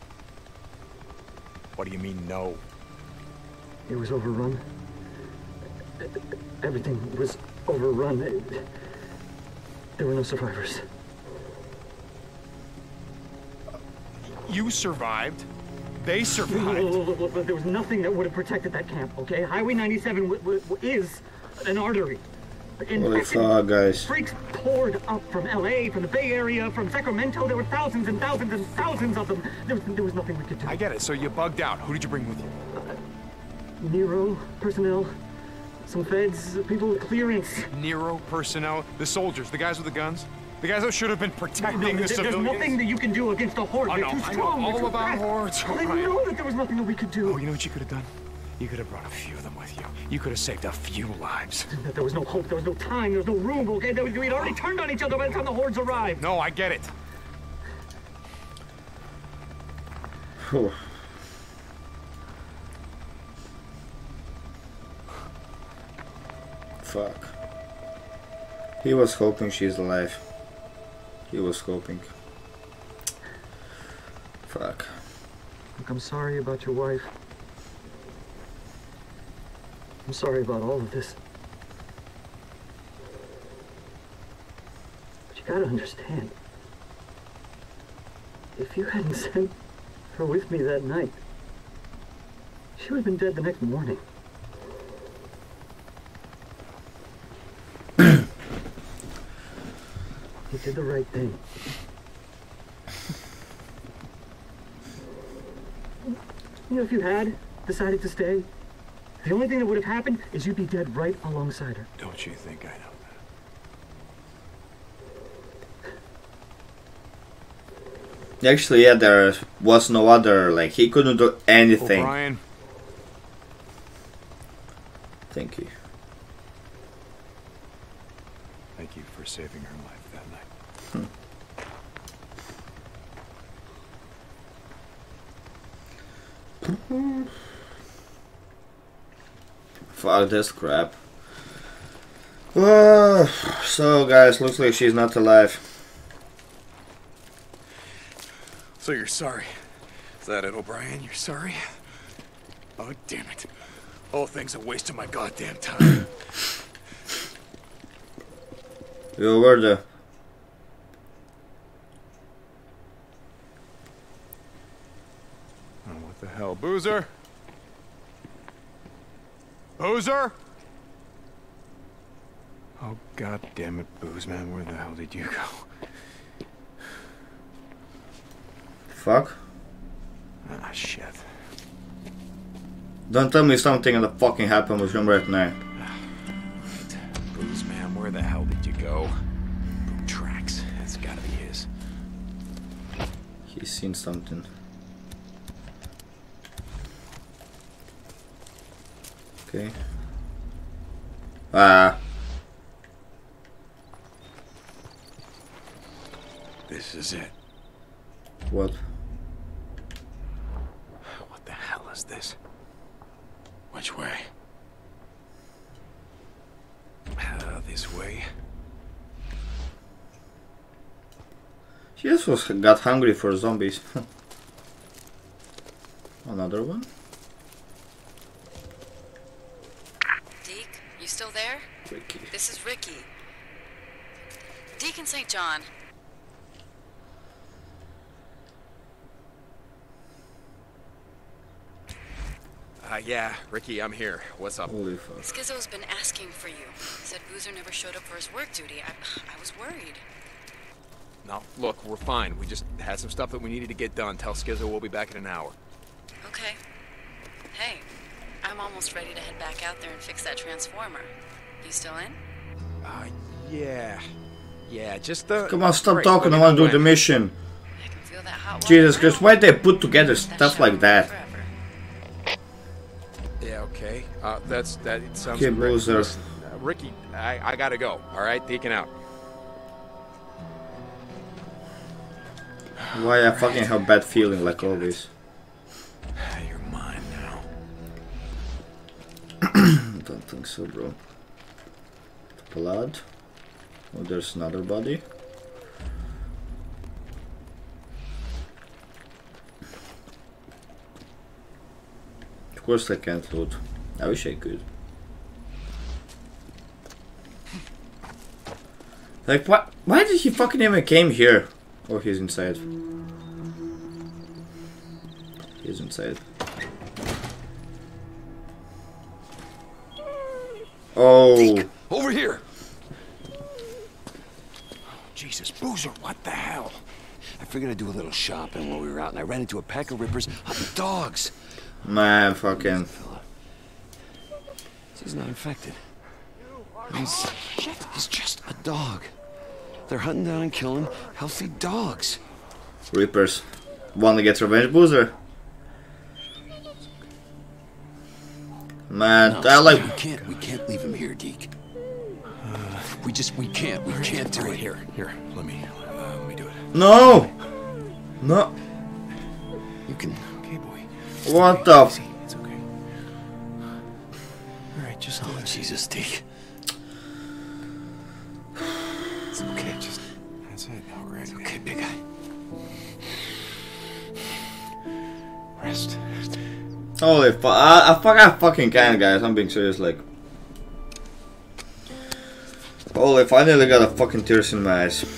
What do you mean, no? it was overrun. Everything was overrun. There were no survivors. You survived. They Look, survived. look, look, look, there was nothing that would have protected that camp, okay? Highway ninety-seven w w is an artery. In Holy fact, fuck, guys. freaks poured up from L A, from the Bay Area, from Sacramento. There were thousands and thousands and thousands of them. There was, there was nothing we could do. I get it. So you bugged out. Who did you bring with you? Nero, personnel, some feds, people with clearance. Nero personnel, the soldiers, the guys with the guns, the guys that should have been protecting No, the there- civilians. There's nothing that you can do against a horde. I They're know, too I know strong. They're all too about fast. hordes, I O'Brien. know that there was nothing that we could do. Oh, you know what you could have done? You could have brought a few of them with you. You could have saved a few lives. That there was no hope. There was no time. There was no room. Okay, there was, we'd already turned on each other by the time the hordes arrived. No, I get it. Whew. Fuck. He was hoping she's alive. He was hoping. Fuck. Look, I'm sorry about your wife. I'm sorry about all of this. But you gotta understand. If you hadn't sent her with me that night, she would have been dead the next morning. You did the right thing. You know, if you had decided to stay, the only thing that would have happened is you'd be dead right alongside her. Don't you think I know that? Actually, yeah, there was no other, like, he couldn't do anything. O'Brien. Thank you. Thank you for saving her life that night. Fuck this crap. Uh, so, guys, looks like she's not alive. So you're sorry. Is that it, O'Brien? You're sorry? Oh, damn it. Whole thing's a waste of my goddamn time. You were the... Oh, what the hell? Boozer? Boozer? Oh, god damn it, Booze, man. Where the hell did you go? Fuck? Ah, shit. Don't tell me something in the fucking happened with him right now. Booze, man, where the hell did you go? Boot tracks. That's gotta be his. He's seen something. Okay. Ah. This is it. What? What the hell is this? Which way? Uh, this way. She just was got hungry for zombies. Another one. Deke, you still there? Ricky. This is Ricky. Deacon Saint John. Uh, yeah, Ricky, I'm here. What's up? Holy fuck. Skizzo's been asking for you. Said Boozer never showed up for his work duty. I, I was worried. No, look, we're fine. We just had some stuff that we needed to get done. Tell Skizzo we'll be back in an hour. Okay. Hey, I'm almost ready to head back out there and fix that transformer. You still in? Uh, yeah. Yeah, just the... Come on, stop Great, talking. I let me want to know do the when. mission. I can feel that hot water Jesus now. Christ, why they put together stuff like that? Yeah, okay. Uh, that's... That it sounds Okay, great. Boozer. Listen, uh, Ricky, I, I gotta go. Alright, Deacon out. Why I fucking have bad feeling like always. You're mine now. Don't think so, bro. Blood. Oh, there's another body. Of course I can't loot. I wish I could. Like, what? Why did he fucking even came here? Oh, he's inside. He's inside. Oh. Deke, over here. Jesus, Boozer, what the hell? I figured I'd do a little shopping while we were out, and I ran into a pack of rippers hunting dogs. Man, fucking. He's not infected. He's, he's just a dog. They're hunting down and killing healthy dogs. Reapers. Wanna get revenge, Boozer? Man, No, I like. we can't. We can't leave him here, Deke. Uh, we just. We can't. We can't do it. Here, here. Let me. Uh, let me do it. No. No. You can. Okay, boy. What the? F It's okay. All right, just. Oh, Jesus, Deke. It's okay. Just. That's it. All right. It's okay, big guy. Rest. Holy fuck! I, I fuck! I fucking can, guys. I'm being serious. Like, holy! Finally got a fucking tears in my eyes.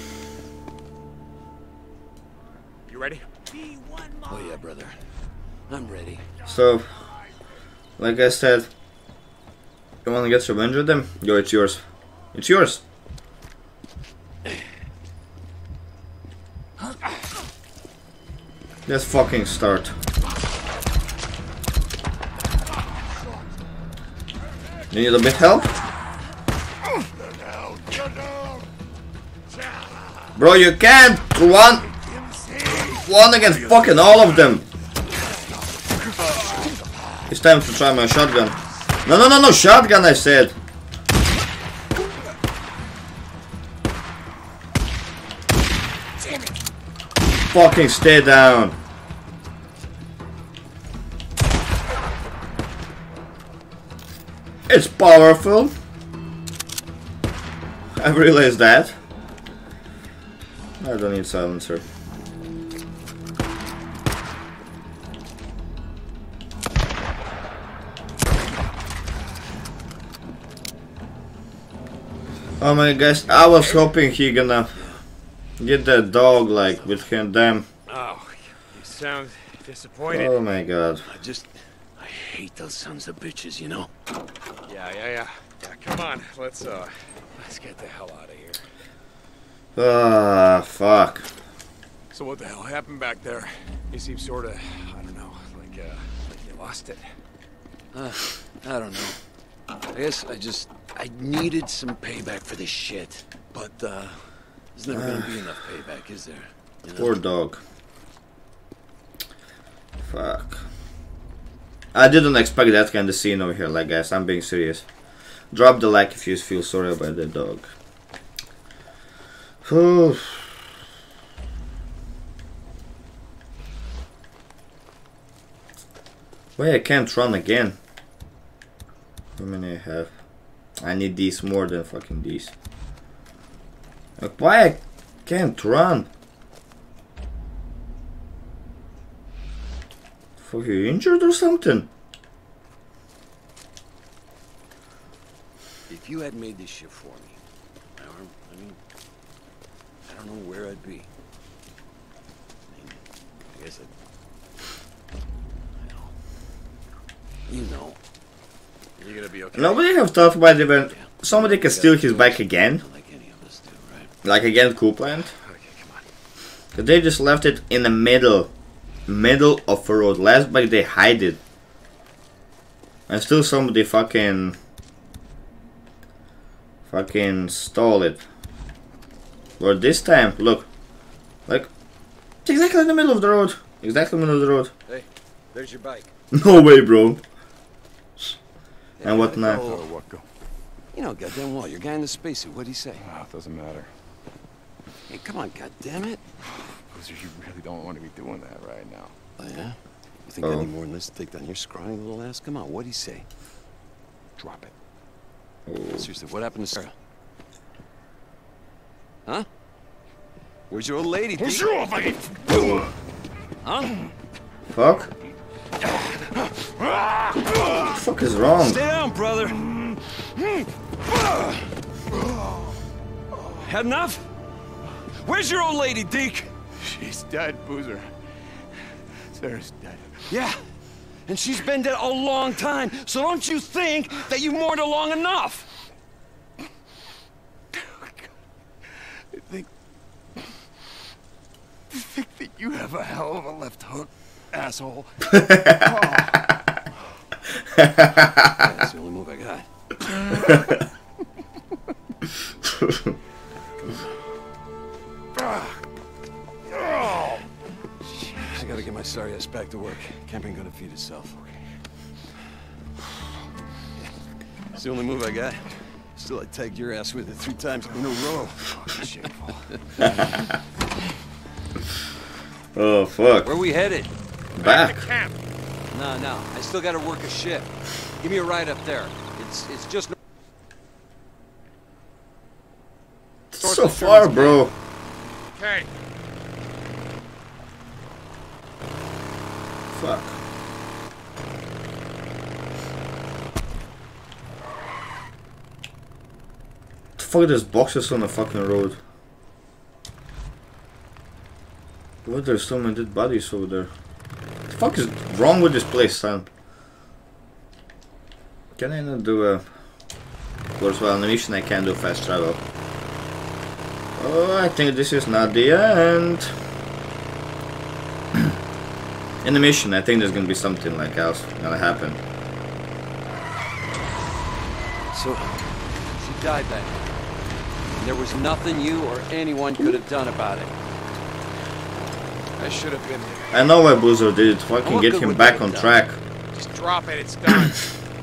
You ready? Oh yeah, brother. I'm ready. So, like I said, you wanna get revenge with them? Yo, it's yours. It's yours. Let's fucking start. You need a bit help? Bro, you can't one one against fucking all of them. It's time to try my shotgun. No, no, no, no, shotgun, I said. Fucking stay down. It's powerful. I realized that. I don't need silencer. Oh my gosh, I was hoping he gonna get that dog like with him damn. Oh, you sound disappointed. Oh my god. I just. I hate those sons of bitches, you know. Yeah, yeah, yeah. Yeah, come on. Let's uh, let's get the hell out of here. Ah, fuck. So what the hell happened back there? You seem sort of, I don't know, like uh, like you lost it. Uh, I don't know. I guess I just. I needed some payback for this shit. But, uh, there's never gonna be enough payback, is there? You know? Poor dog. Fuck. I didn't expect that kind of scene over here, like, guys. I'm being serious. Drop the like if you feel sorry about the dog. Why I can't run again? How many I have? I need these more than fucking these. Like, why I can't run? Fuck, you injured or something? If you had made this shit for me, I don't- I mean, I don't know where I'd be. I mean, I guess I'd... I know. You know. You're gonna be okay. Nobody have thought about even somebody can steal his bike again. Like again, Coopland. Cause they just left it in the middle, middle of a road. Last bike they hide it, and still somebody fucking, fucking stole it. But this time, look, like, it's exactly in the middle of the road. Exactly in the middle of the road. Hey, there's your bike. No way, bro. And what now? Oh, what go? You know, goddamn well, your guy in the spacesuit. What'd he say? Ah, it doesn't matter. Hey, come on, goddammit. Boozer, you really don't want to be doing that right now. Oh, yeah? You think Oh. I need more than this to take down your scrawny little ass? Come on, what'd he say? Drop it. Oh. Seriously, what happened to Sarah? Huh? Where's your old lady? Where's Deke? your old lady? Huh? Fuck. What the fuck is wrong? Stay down, brother. Had enough? Where's your old lady, Deke? She's dead, Boozer. Sarah's dead. Yeah, and she's been dead a long time, so don't you think that you mourned her long enough? I think... I think that you have a hell of a left hook, asshole. That's the only move I got. I gotta get my sorry ass back to work. Camp ain't gonna feed itself. It's the only move I got. Still, I tagged your ass with it three times in a row. Shameful. Oh fuck. Where we headed? Back. Camp. No, no. I still gotta work a shift. Give me a ride up there. It's it's just It's so far, bro. Okay. Fuck. The fuck, there's boxes on the fucking road. What? There's so many dead bodies over there. What the fuck is wrong with this place, son? Can I not do a... Of course, well, in the mission I can do fast travel. Oh, I think this is not the end. In the mission, I think there's gonna be something like else gonna happen. So, she died then. And there was nothing you or anyone could have done about it. I should have been there. I know why Boozer did it. Fucking What get good him would back that on have track. Just drop it, it's done.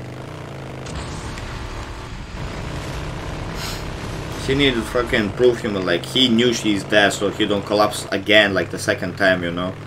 He needed to fucking prove him like he knew she's dead, so he don't collapse again like the second time, you know.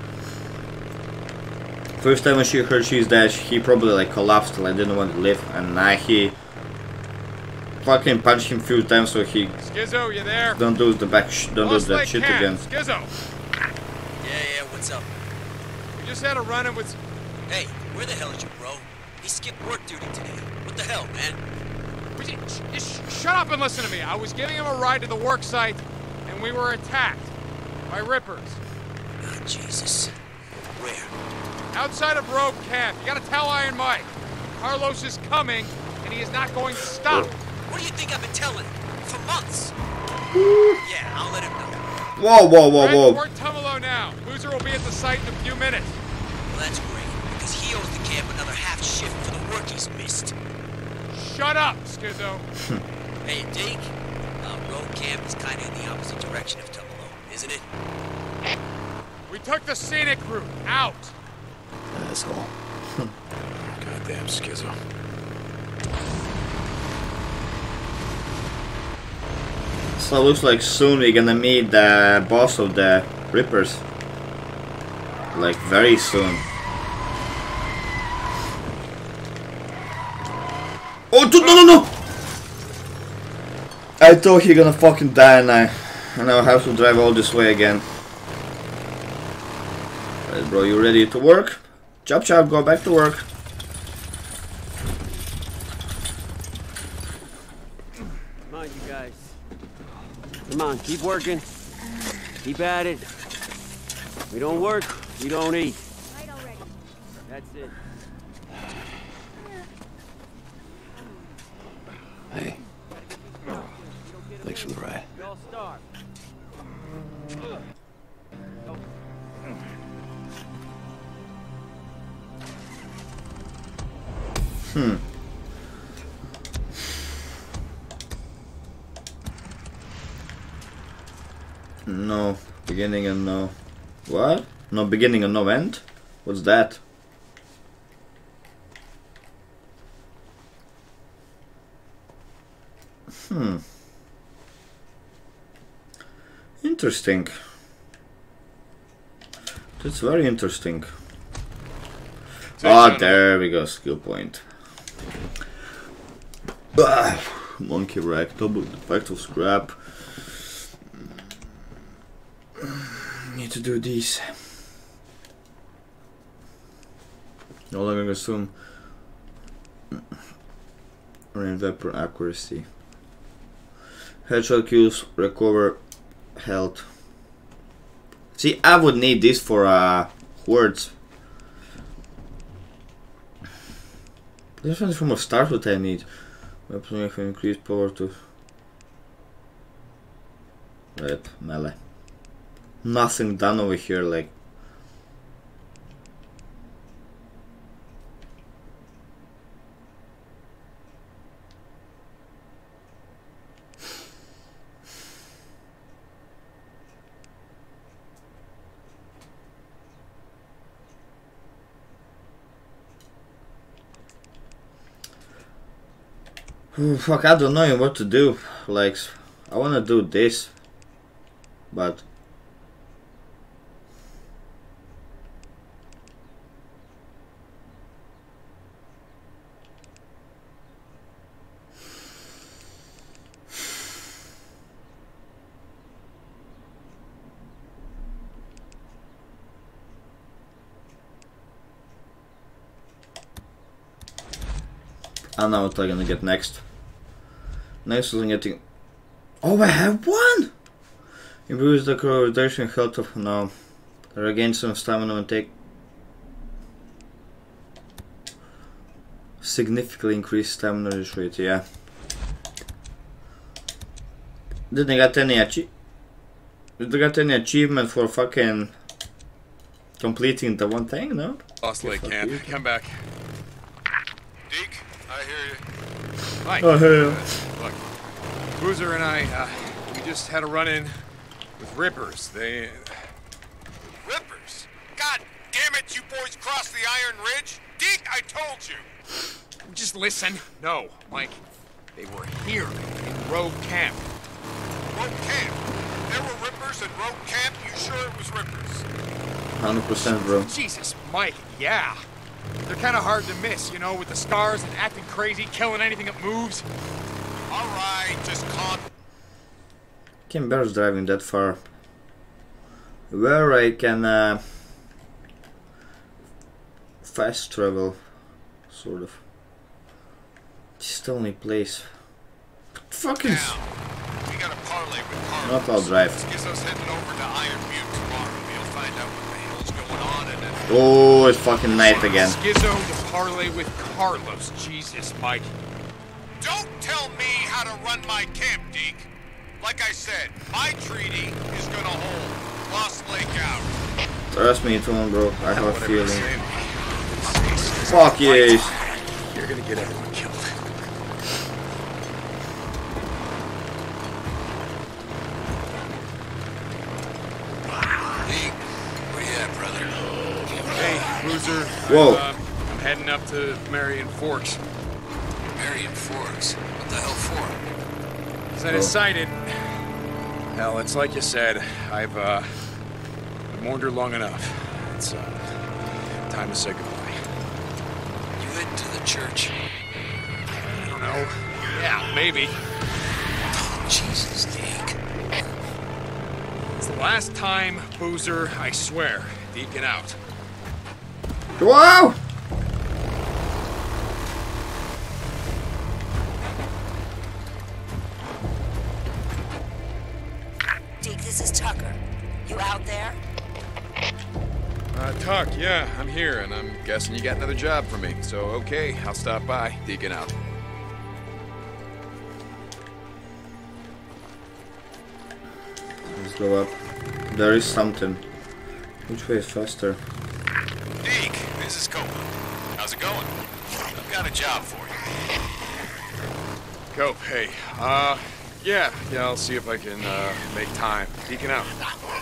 First time when she heard she's dead, he probably like collapsed, like didn't want to live, and now he fucking punched him a few times so he Skizzo, you there? don't do the back, sh don't do Lost that Lake shit Camp. again. Skizzo, Yeah, yeah, what's up? we just had a run-in with... Hey, where the hell is your bro? He skipped work duty today. What the hell, man? Would you- sh sh shut up and listen to me. I was giving him a ride to the work site, and we were attacked by rippers. Oh, Jesus. Where? Outside of Rogue Camp. You gotta tell Iron Mike. Carlos is coming, and he is not going to stop. What do you think I've been telling him? For months. Yeah, I'll let him know. Whoa, whoa, whoa, Head whoa. toward Tumalo now. Boozer will be at the site in a few minutes. Well, that's great, because he owes the camp another half shift for the work he's missed. Shut up, Skizzo. Hey, Deke, uh, Rogue Camp is kind of in the opposite direction of Tumalo, isn't it? We took the scenic route. Out. Asshole. Goddamn schizo. So it looks like soon we're gonna meet the boss of the Rippers. Like very soon. Oh no no no! I thought he gonna fucking die and I and I have to drive all this way again. Alright bro, you ready to work? Chop chop, go back to work. Come on, you guys. Come on, keep working. Keep at it. We don't work, we don't eat. That's it. Hey. Thanks for the ride. Y'all starve. Hmm. No beginning and no. What? No beginning and no end? What's that? Hmm. Interesting. That's very interesting. Ah, oh, there we go. Skill point. Ah, monkey rack, double effect of scrap. Need to do these. No longer assume rain vapor accuracy. Headshot kills, recover health. See, I would need this for uh words. This one's from a start what I need. Weapon with increased power to right, melee. Nothing done over here, like oh, fuck, I don't know what to do. Like, I wanna do this, but I don't know what I'm gonna get next. Next is getting. Oh, I have one! Improves the reduction health of. No. Regain some stamina and take. Significantly increase stamina rate, yeah. Didn't get any achievement. Did I get any achievement for fucking completing the one thing? No? Lost Lake Camp. Come back. Deke, I hear you. Mike. Oh, hey. Uh, look, Boozer and I, uh, we just had a run-in with Rippers. They... Rippers? God damn it, you boys crossed the Iron Ridge? Deke, I told you! Just listen. No, Mike. They were here in Rogue Camp. Rogue Camp? There were Rippers at Rogue Camp? You sure it was Rippers? one hundred percent, bro. Jesus, Mike, yeah. They're kind of hard to miss, you know, with the scars and acting crazy, killing anything that moves. All right, just calm. Can't bear driving that far. Where I can uh, fast travel, sort of. Just the only place. Fucking. Now, we got a parlay with Carlos. Not I'll drive. Skizzo's heading over to Iron Butte tomorrow. We'll find out what the hell's going on and then. Oh, it's fucking night again. Skizzo to parlay with Carlos. Jesus, Mike. Don't tell me how to run my camp, Deke. Like I said, my treaty is gonna hold Lost Lake out. Trust me, Tom, bro. I have a feeling. Fuck yes. You're gonna get everyone killed. Deke, where you at, brother? Hey, Boozer. Whoa. I'm, uh, I'm heading up to Marion Forks. Marion Forks? What the hell for? As I decided, hell, it's like you said, I've, uh, I've mourned her long enough. It's, uh, time to say goodbye. You heading to the church? I don't know. Yeah, maybe. Oh, Jesus, Deke. It's the last time, Boozer, I swear. Deacon out. Wow! Deke, this is Tucker. You out there? Uh, Tuck, yeah, I'm here, and I'm guessing you got another job for me. So, okay, I'll stop by. Deacon out. Let's go up. There is something. Which way is faster? Deke, this is Copeland. How's it going? I've got a job for you. Go, hey, uh, yeah, yeah, I'll see if I can, uh, make time. Deacon out.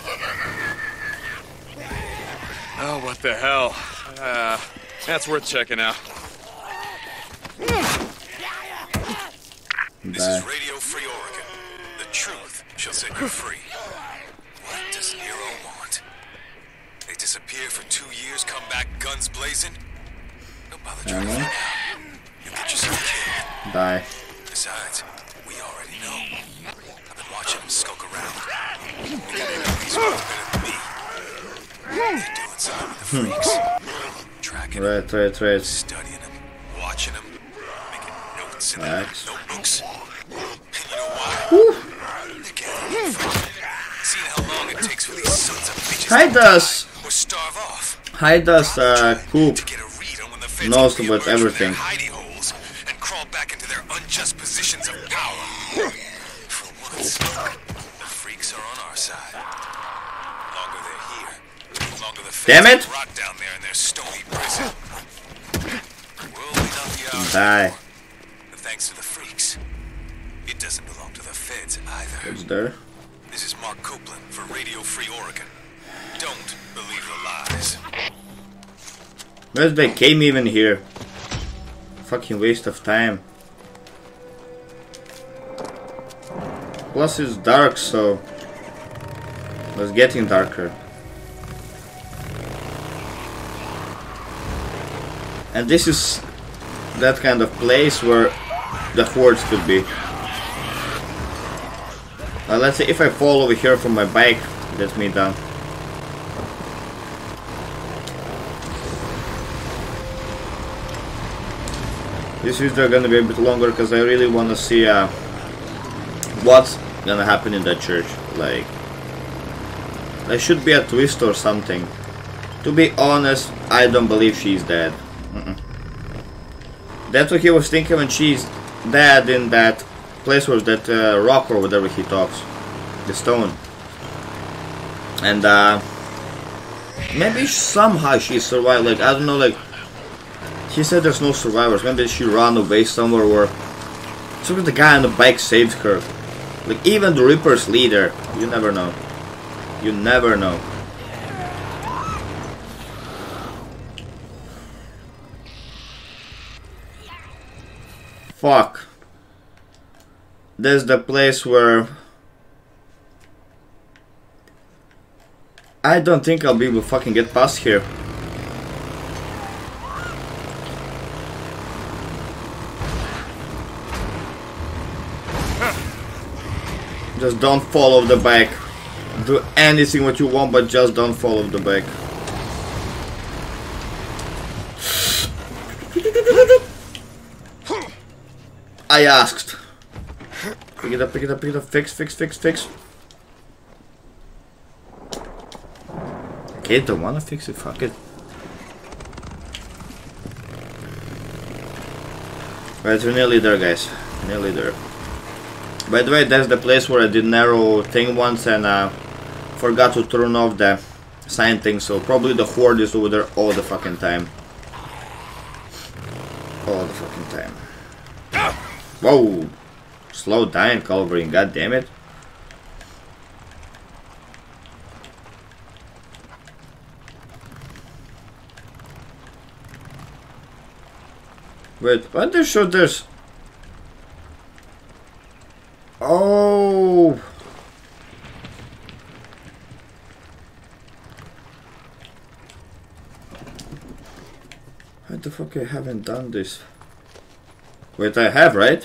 Oh, what the hell? Uh, that's worth checking out. This is Radio Free Oregon. The truth shall set you free. What does Nero want? They disappear for two years, come back guns blazing? Don't bother trying to find out. You'll get yourself killed. Die. Besides, we already know. I've been watching them skulk around. You gotta know these ones better than me. They're doing something with the freaks. Tracking Right, right, right. studying them, watching them, making notes in their Nice. notebooks. And you know why? They're gathering info. Seeing how long it takes for these sons of bitches Hide us! or starve off. Hide us, uh, Coop. Knows about everything. Hidey holes and crawl back into their unjust positions of power. For once, the freaks are on our side. Longer they're here, longer the Damn it! rot down there in their stony prison. World may not be ours Die. anymore, but thanks to the freaks, it doesn't belong to the feds either. What's there? This is Mark Copeland for Radio Free Oregon. Don't believe the lies. Where's they came even here? Fucking waste of time. Plus it's dark, so it's getting darker. And this is that kind of place where the hordes could be. Uh, let's say if I fall over here from my bike, that's me done. This video is gonna be a bit longer because I really want to see uh, what's gonna happen in that church. Like, there should be a twist or something. To be honest, I don't believe she's dead. Mm-mm. That's what he was thinking when she's dead in that place where that uh, rock or whatever he talks, the stone. And uh, maybe somehow she survived. Like, I don't know, like. He said there's no survivors. Maybe she ran away somewhere, or so the guy on the bike saved her. Like, even the Reaper's leader. You never know. You never know. Fuck. There's the place where I don't think I'll be able to fucking get past here. Just don't follow the bike. Do anything what you want, but just don't follow the bike. I asked. Pick it up, pick it up, pick it up. Fix, fix, fix, fix. Okay, don't wanna fix it. Fuck it. Right, we're nearly there, guys. Nearly there. By the way, that's the place where I did narrow thing once and uh, forgot to turn off the sign thing, so probably the horde is over there all the fucking time. All the fucking time. Whoa! Slow down, Culverin, god damn it. Wait, what they sure there's... Oh! Why the fuck I haven't done this? Wait, I have, right?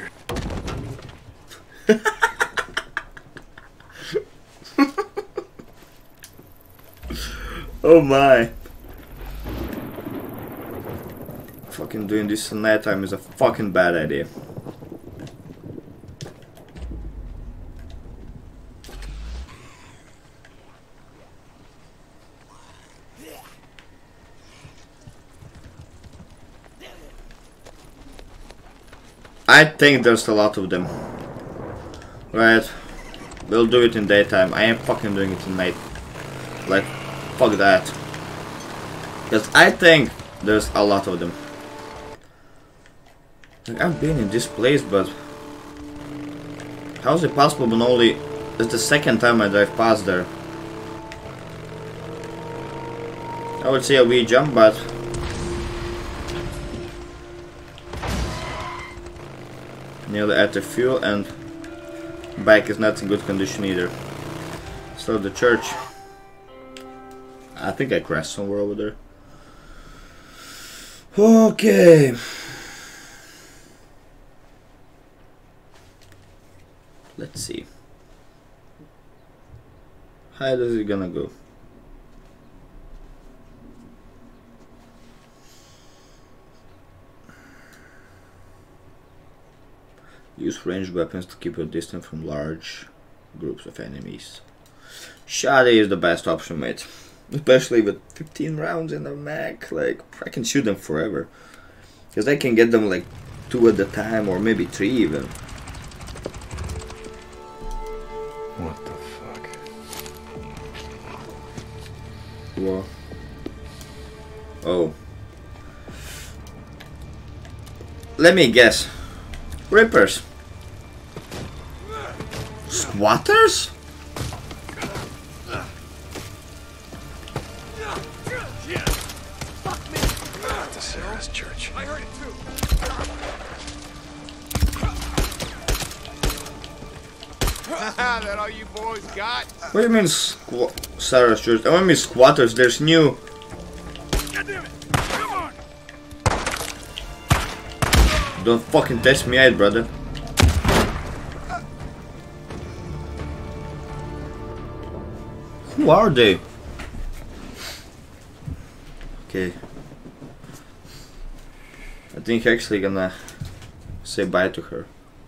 Oh my! Fucking doing this at night time is a fucking bad idea. I think there's a lot of them. Right. We'll do it in daytime. I am fucking doing it in night. Like, fuck that. Because I think there's a lot of them. Like, I've been in this place, but how is it possible when only it's the second time I drive past there? I would say a wee jump, but nearly at the fuel, and bike is not in good condition either. So the church, I think I crashed somewhere over there. Okay. Let's see. How is it gonna go? Use ranged weapons to keep your distance from large groups of enemies. Shotty is the best option, mate. Especially with fifteen rounds in the mag. Like, I can shoot them forever. Because I can get them like two at a time, or maybe three even. What the fuck? Whoa. Oh. Let me guess. Rippers. Squatters? To Sarah's church. I heard it too. That all you boys got? What do you mean squ Sarah's church? I mean squatters, there's new. God damn it. Come on. Don't fucking test me out, brother. Who are they? Okay. I think actually gonna say bye to her.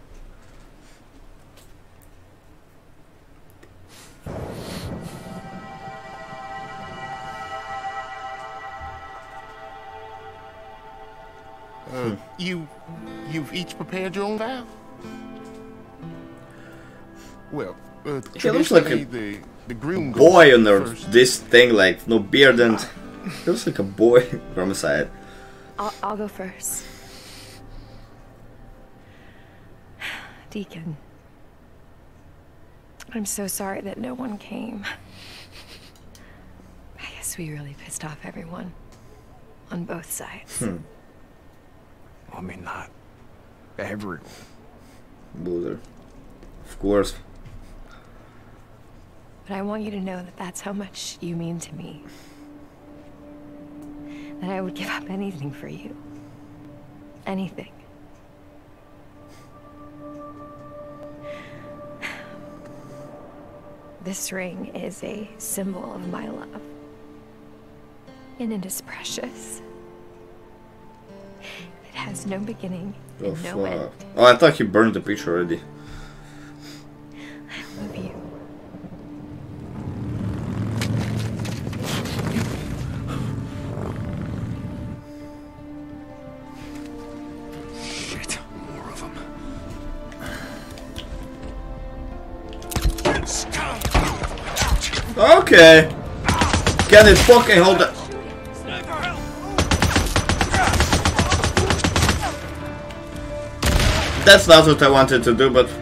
Uh, you, you've each prepared your own vow? Well, uh, He looks like a the, the groom boy goes on the, first. this thing, like no beard, and he looks like a boy from the side. I'll, I'll go first. Deacon, I'm so sorry that no one came. I guess we really pissed off everyone. On both sides. Hmm. I mean, not everyone. Boozer. Of course. But I want you to know that that's how much you mean to me. That I would give up anything for you. Anything. This ring is a symbol of my love. And it is precious. It has no beginning Oh, and no end. fuck. Oh, I thought you burned the picture already. I love you. Shit, more of them. Okay. Can it fucking hold it? That's not what I wanted to do, but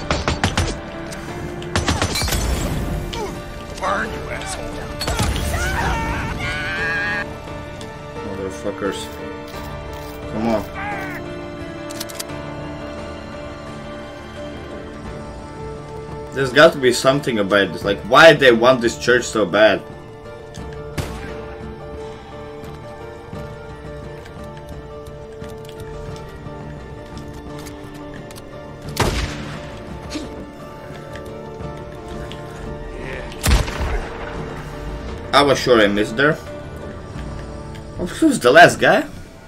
Burn, you asshole. fuckers. Come on. There's got to be something about this. Like, why they want this church so bad? I was sure I missed there. Oh, who's the last guy?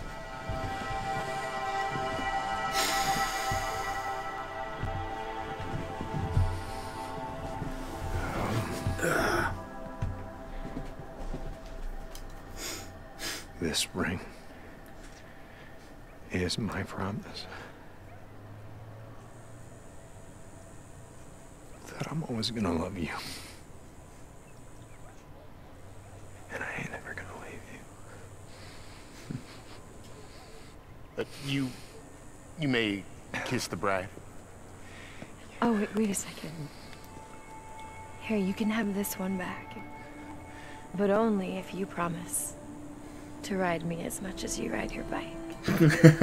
This ring is my promise that I'm always gonna love you. And I ain't ever gonna leave you. But you... you may kiss the bride. Oh, wait, wait a second. Here, you can have this one back. But only if you promise to ride me as much as you ride your bike.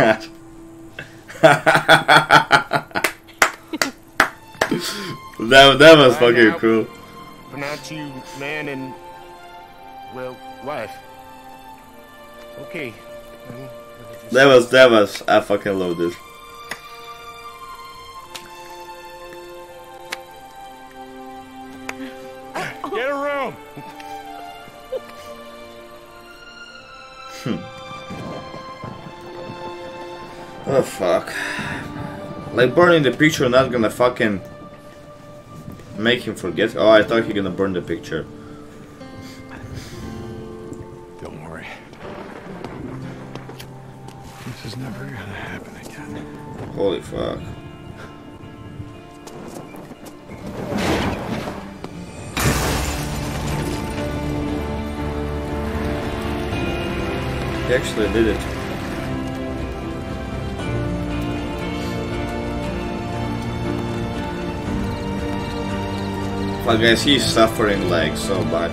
that, that was Bye fucking now. cool. Pronounce you man and, well, wife. Okay. That was, that was, I fucking love this. Get a room! Hmm. Oh fuck. Like burning the picture not gonna fucking make him forget. Oh, I thought he gonna burn the picture. Don't worry. This is never gonna happen again. Holy fuck. He actually did it. But guys, he's suffering like so much.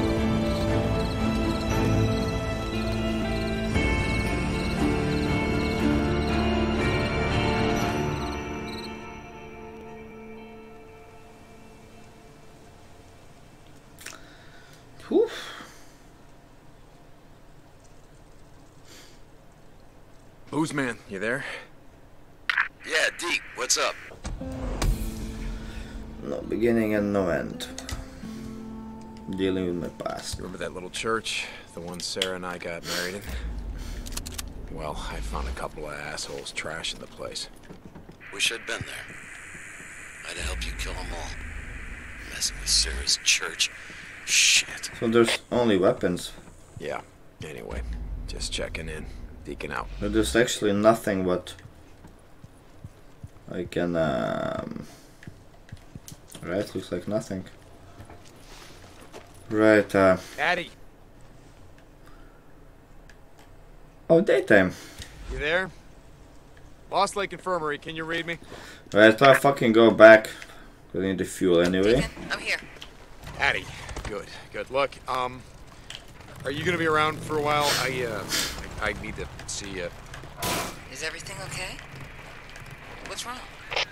Whew. Boozman, you there? Yeah, Deke, what's up? No beginning and no end. Dealing with my past. Remember that little church? The one Sarah and I got married in? Well, I found a couple of assholes trashing the place. Wish I'd been there. I'd have helped you kill them all. Messing with Sarah's church. Shit. So there's only weapons. Yeah, anyway, just checking in. Deacon out. But there's actually nothing what I can um right, looks like nothing. Right, uh Addy, oh, daytime. you there? Lost Lake Infirmary, can you read me? Right, I'll fucking go back. I need the fuel anyway. I'm here. Addy, good, good. Look, um, are you gonna be around for a while? I, uh, I, I need to see you. Is everything okay? What's wrong?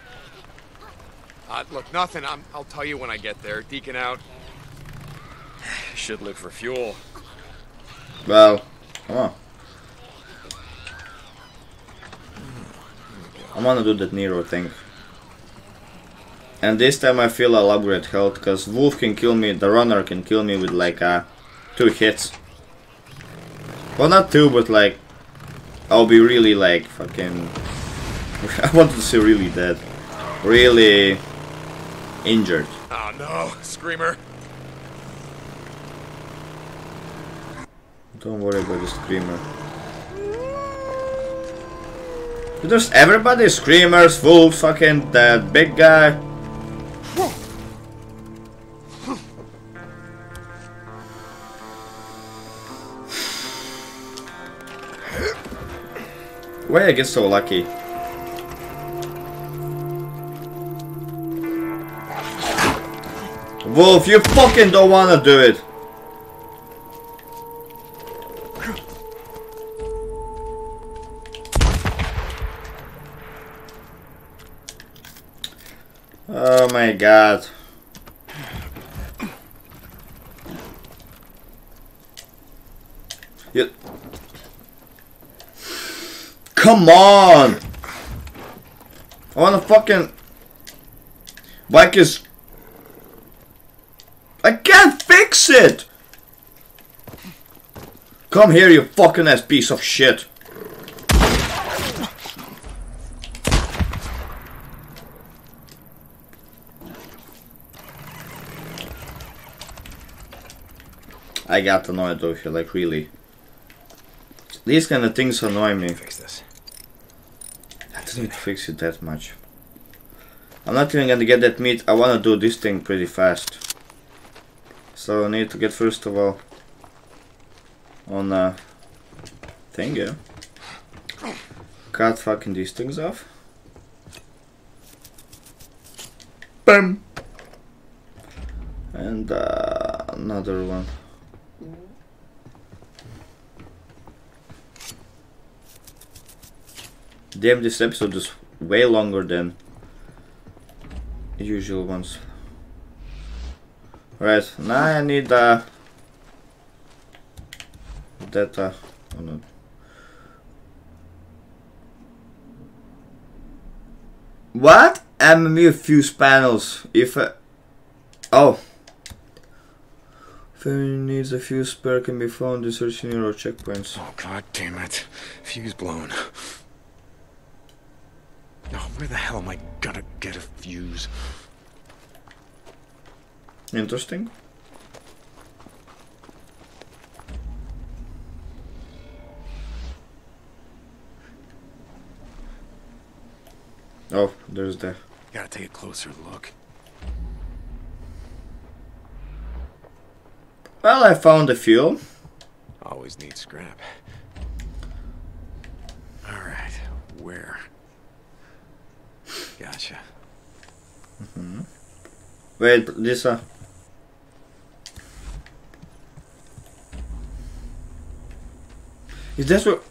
Uh, look, nothing. I'm, I'll tell you when I get there. Deacon out. Should look for fuel. Well, come on. I wanna do that Nero thing. And this time I feel I'll upgrade health, cause Wolf can kill me, the runner can kill me with like uh, two hits. Well, not two, but like I'll be really like fucking. I wanted to say really dead, really injured. Oh no, Screamer. Don't worry about the Screamer. There's everybody, Screamers, Wolf, fucking that big guy. Why I get so lucky? Wolf, you fucking don't wanna do it. Oh my god. You... Come on! I wanna fucking... Bike is... I can't fix it! Come here, you fucking ass piece of shit. I got annoyed though here, like really. These kind of things annoy me. Fix this. I don't need to fix it that much. I'm not even gonna get that meat. I wanna do this thing pretty fast. So I need to get first of all on a thing, yeah. Cut fucking these things off. Bam! And uh, another one. Damn, this episode is way longer than usual ones. Right, now I need uh, data. Oh no. What? M M U fuse panels. If I, oh, if anyone needs a fuse spare, can be found in searching Nero checkpoints. Oh god damn it! Fuse blown. Oh, where the hell am I gonna get a fuse? Interesting. Oh, there's the... Gotta take a closer look. Well, I found the fuel. Always need scrap. Alright, where? Gotcha. Mm-hmm. Wait, this uh... Is that what...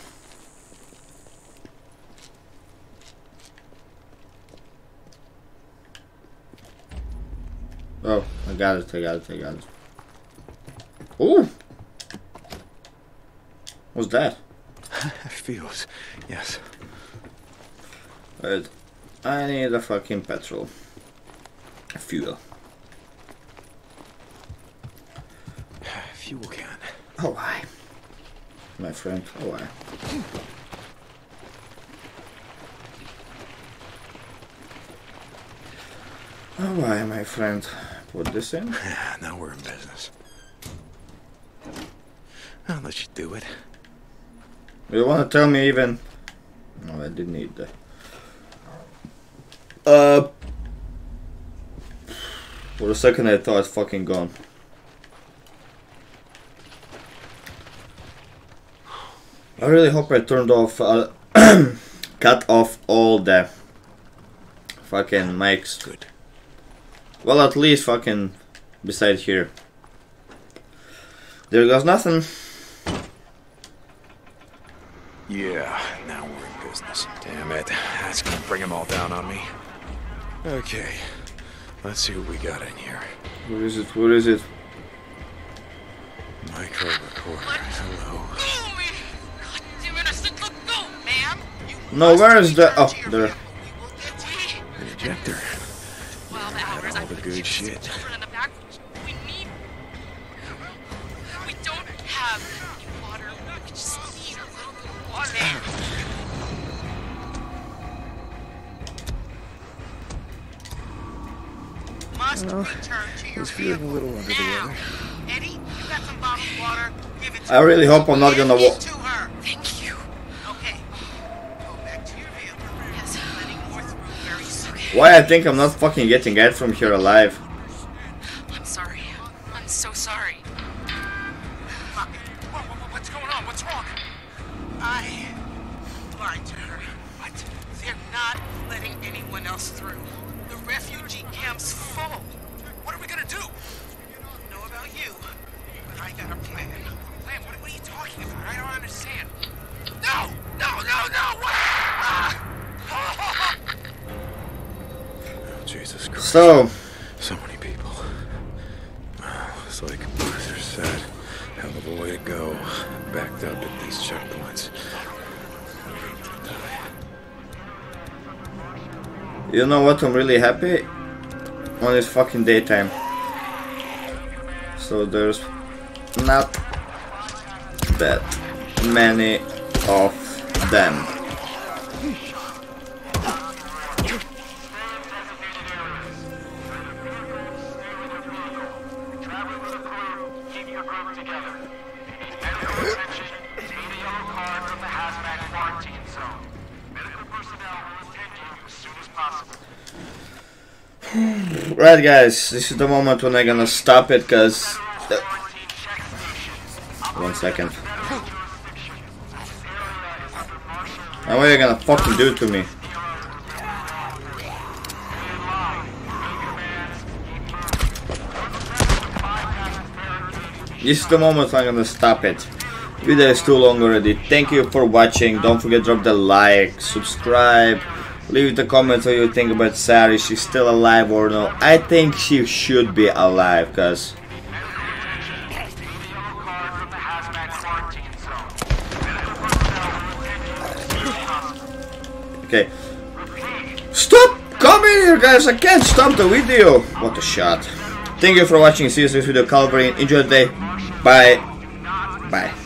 Oh, I got it, I got it, I got it. Ooh! What's that? Fuse, yes. Wait, I need a fucking petrol. Fuel. Fuel can. Oh, why? My friend, oh, why? Oh, why, my friend? Put this in? Yeah, now we're in business. I'll let you do it. You wanna tell me even... No, I didn't need that. Uh... For a second I thought it's fucking gone. I really hope I turned off... Uh, cut off all the... fucking mics. Good. Well, at least fucking beside here. There goes nothing. Yeah, now we're in business. Damn it, that's gonna bring them all down on me. Okay, let's see what we got in here. What is it? What is it? Micro recorder. Hello. No, where is the... Oh, there. An ejector. Got all the good shit. We need... We don't have any water. We just need a little bit of water. Must return to your He's feeling a little under the weather. Eddie, you got some bottled water? Give it to I really hope I'm not gonna walk. Thank you. Okay. Go back to your vehicle. Yes, letting more through very soon. Why I think I'm not fucking getting out from here alive? I'm sorry. I'm so sorry. What's going on? What's wrong? I lied to her. What? They're not letting anyone else through. The refugee camp's full. What are we gonna do? I don't know about you, but I got a plan. Plan? What, what are you talking about? I don't understand. No! No, no, no! What? Ah! Jesus. So, so many people. It's like Arthur said, hell of a way to go. Backed up at these checkpoints. You know what? I'm really happy. When it's fucking daytime. So there's not that many of them. Right guys, this is the moment when I'm gonna stop it, cause uh, one second. And what are you gonna fucking do to me? This is the moment when I'm gonna stop it. Video is too long already. Thank you for watching. Don't forget to drop the like, subscribe. Leave the comments what you think about Sari. She's still alive or no. I think she should be alive, cause okay. Stop coming here guys, I can't stop the video. What a shot. Thank you for watching. See you in this video, Calvary. Enjoy the day. Bye. Bye.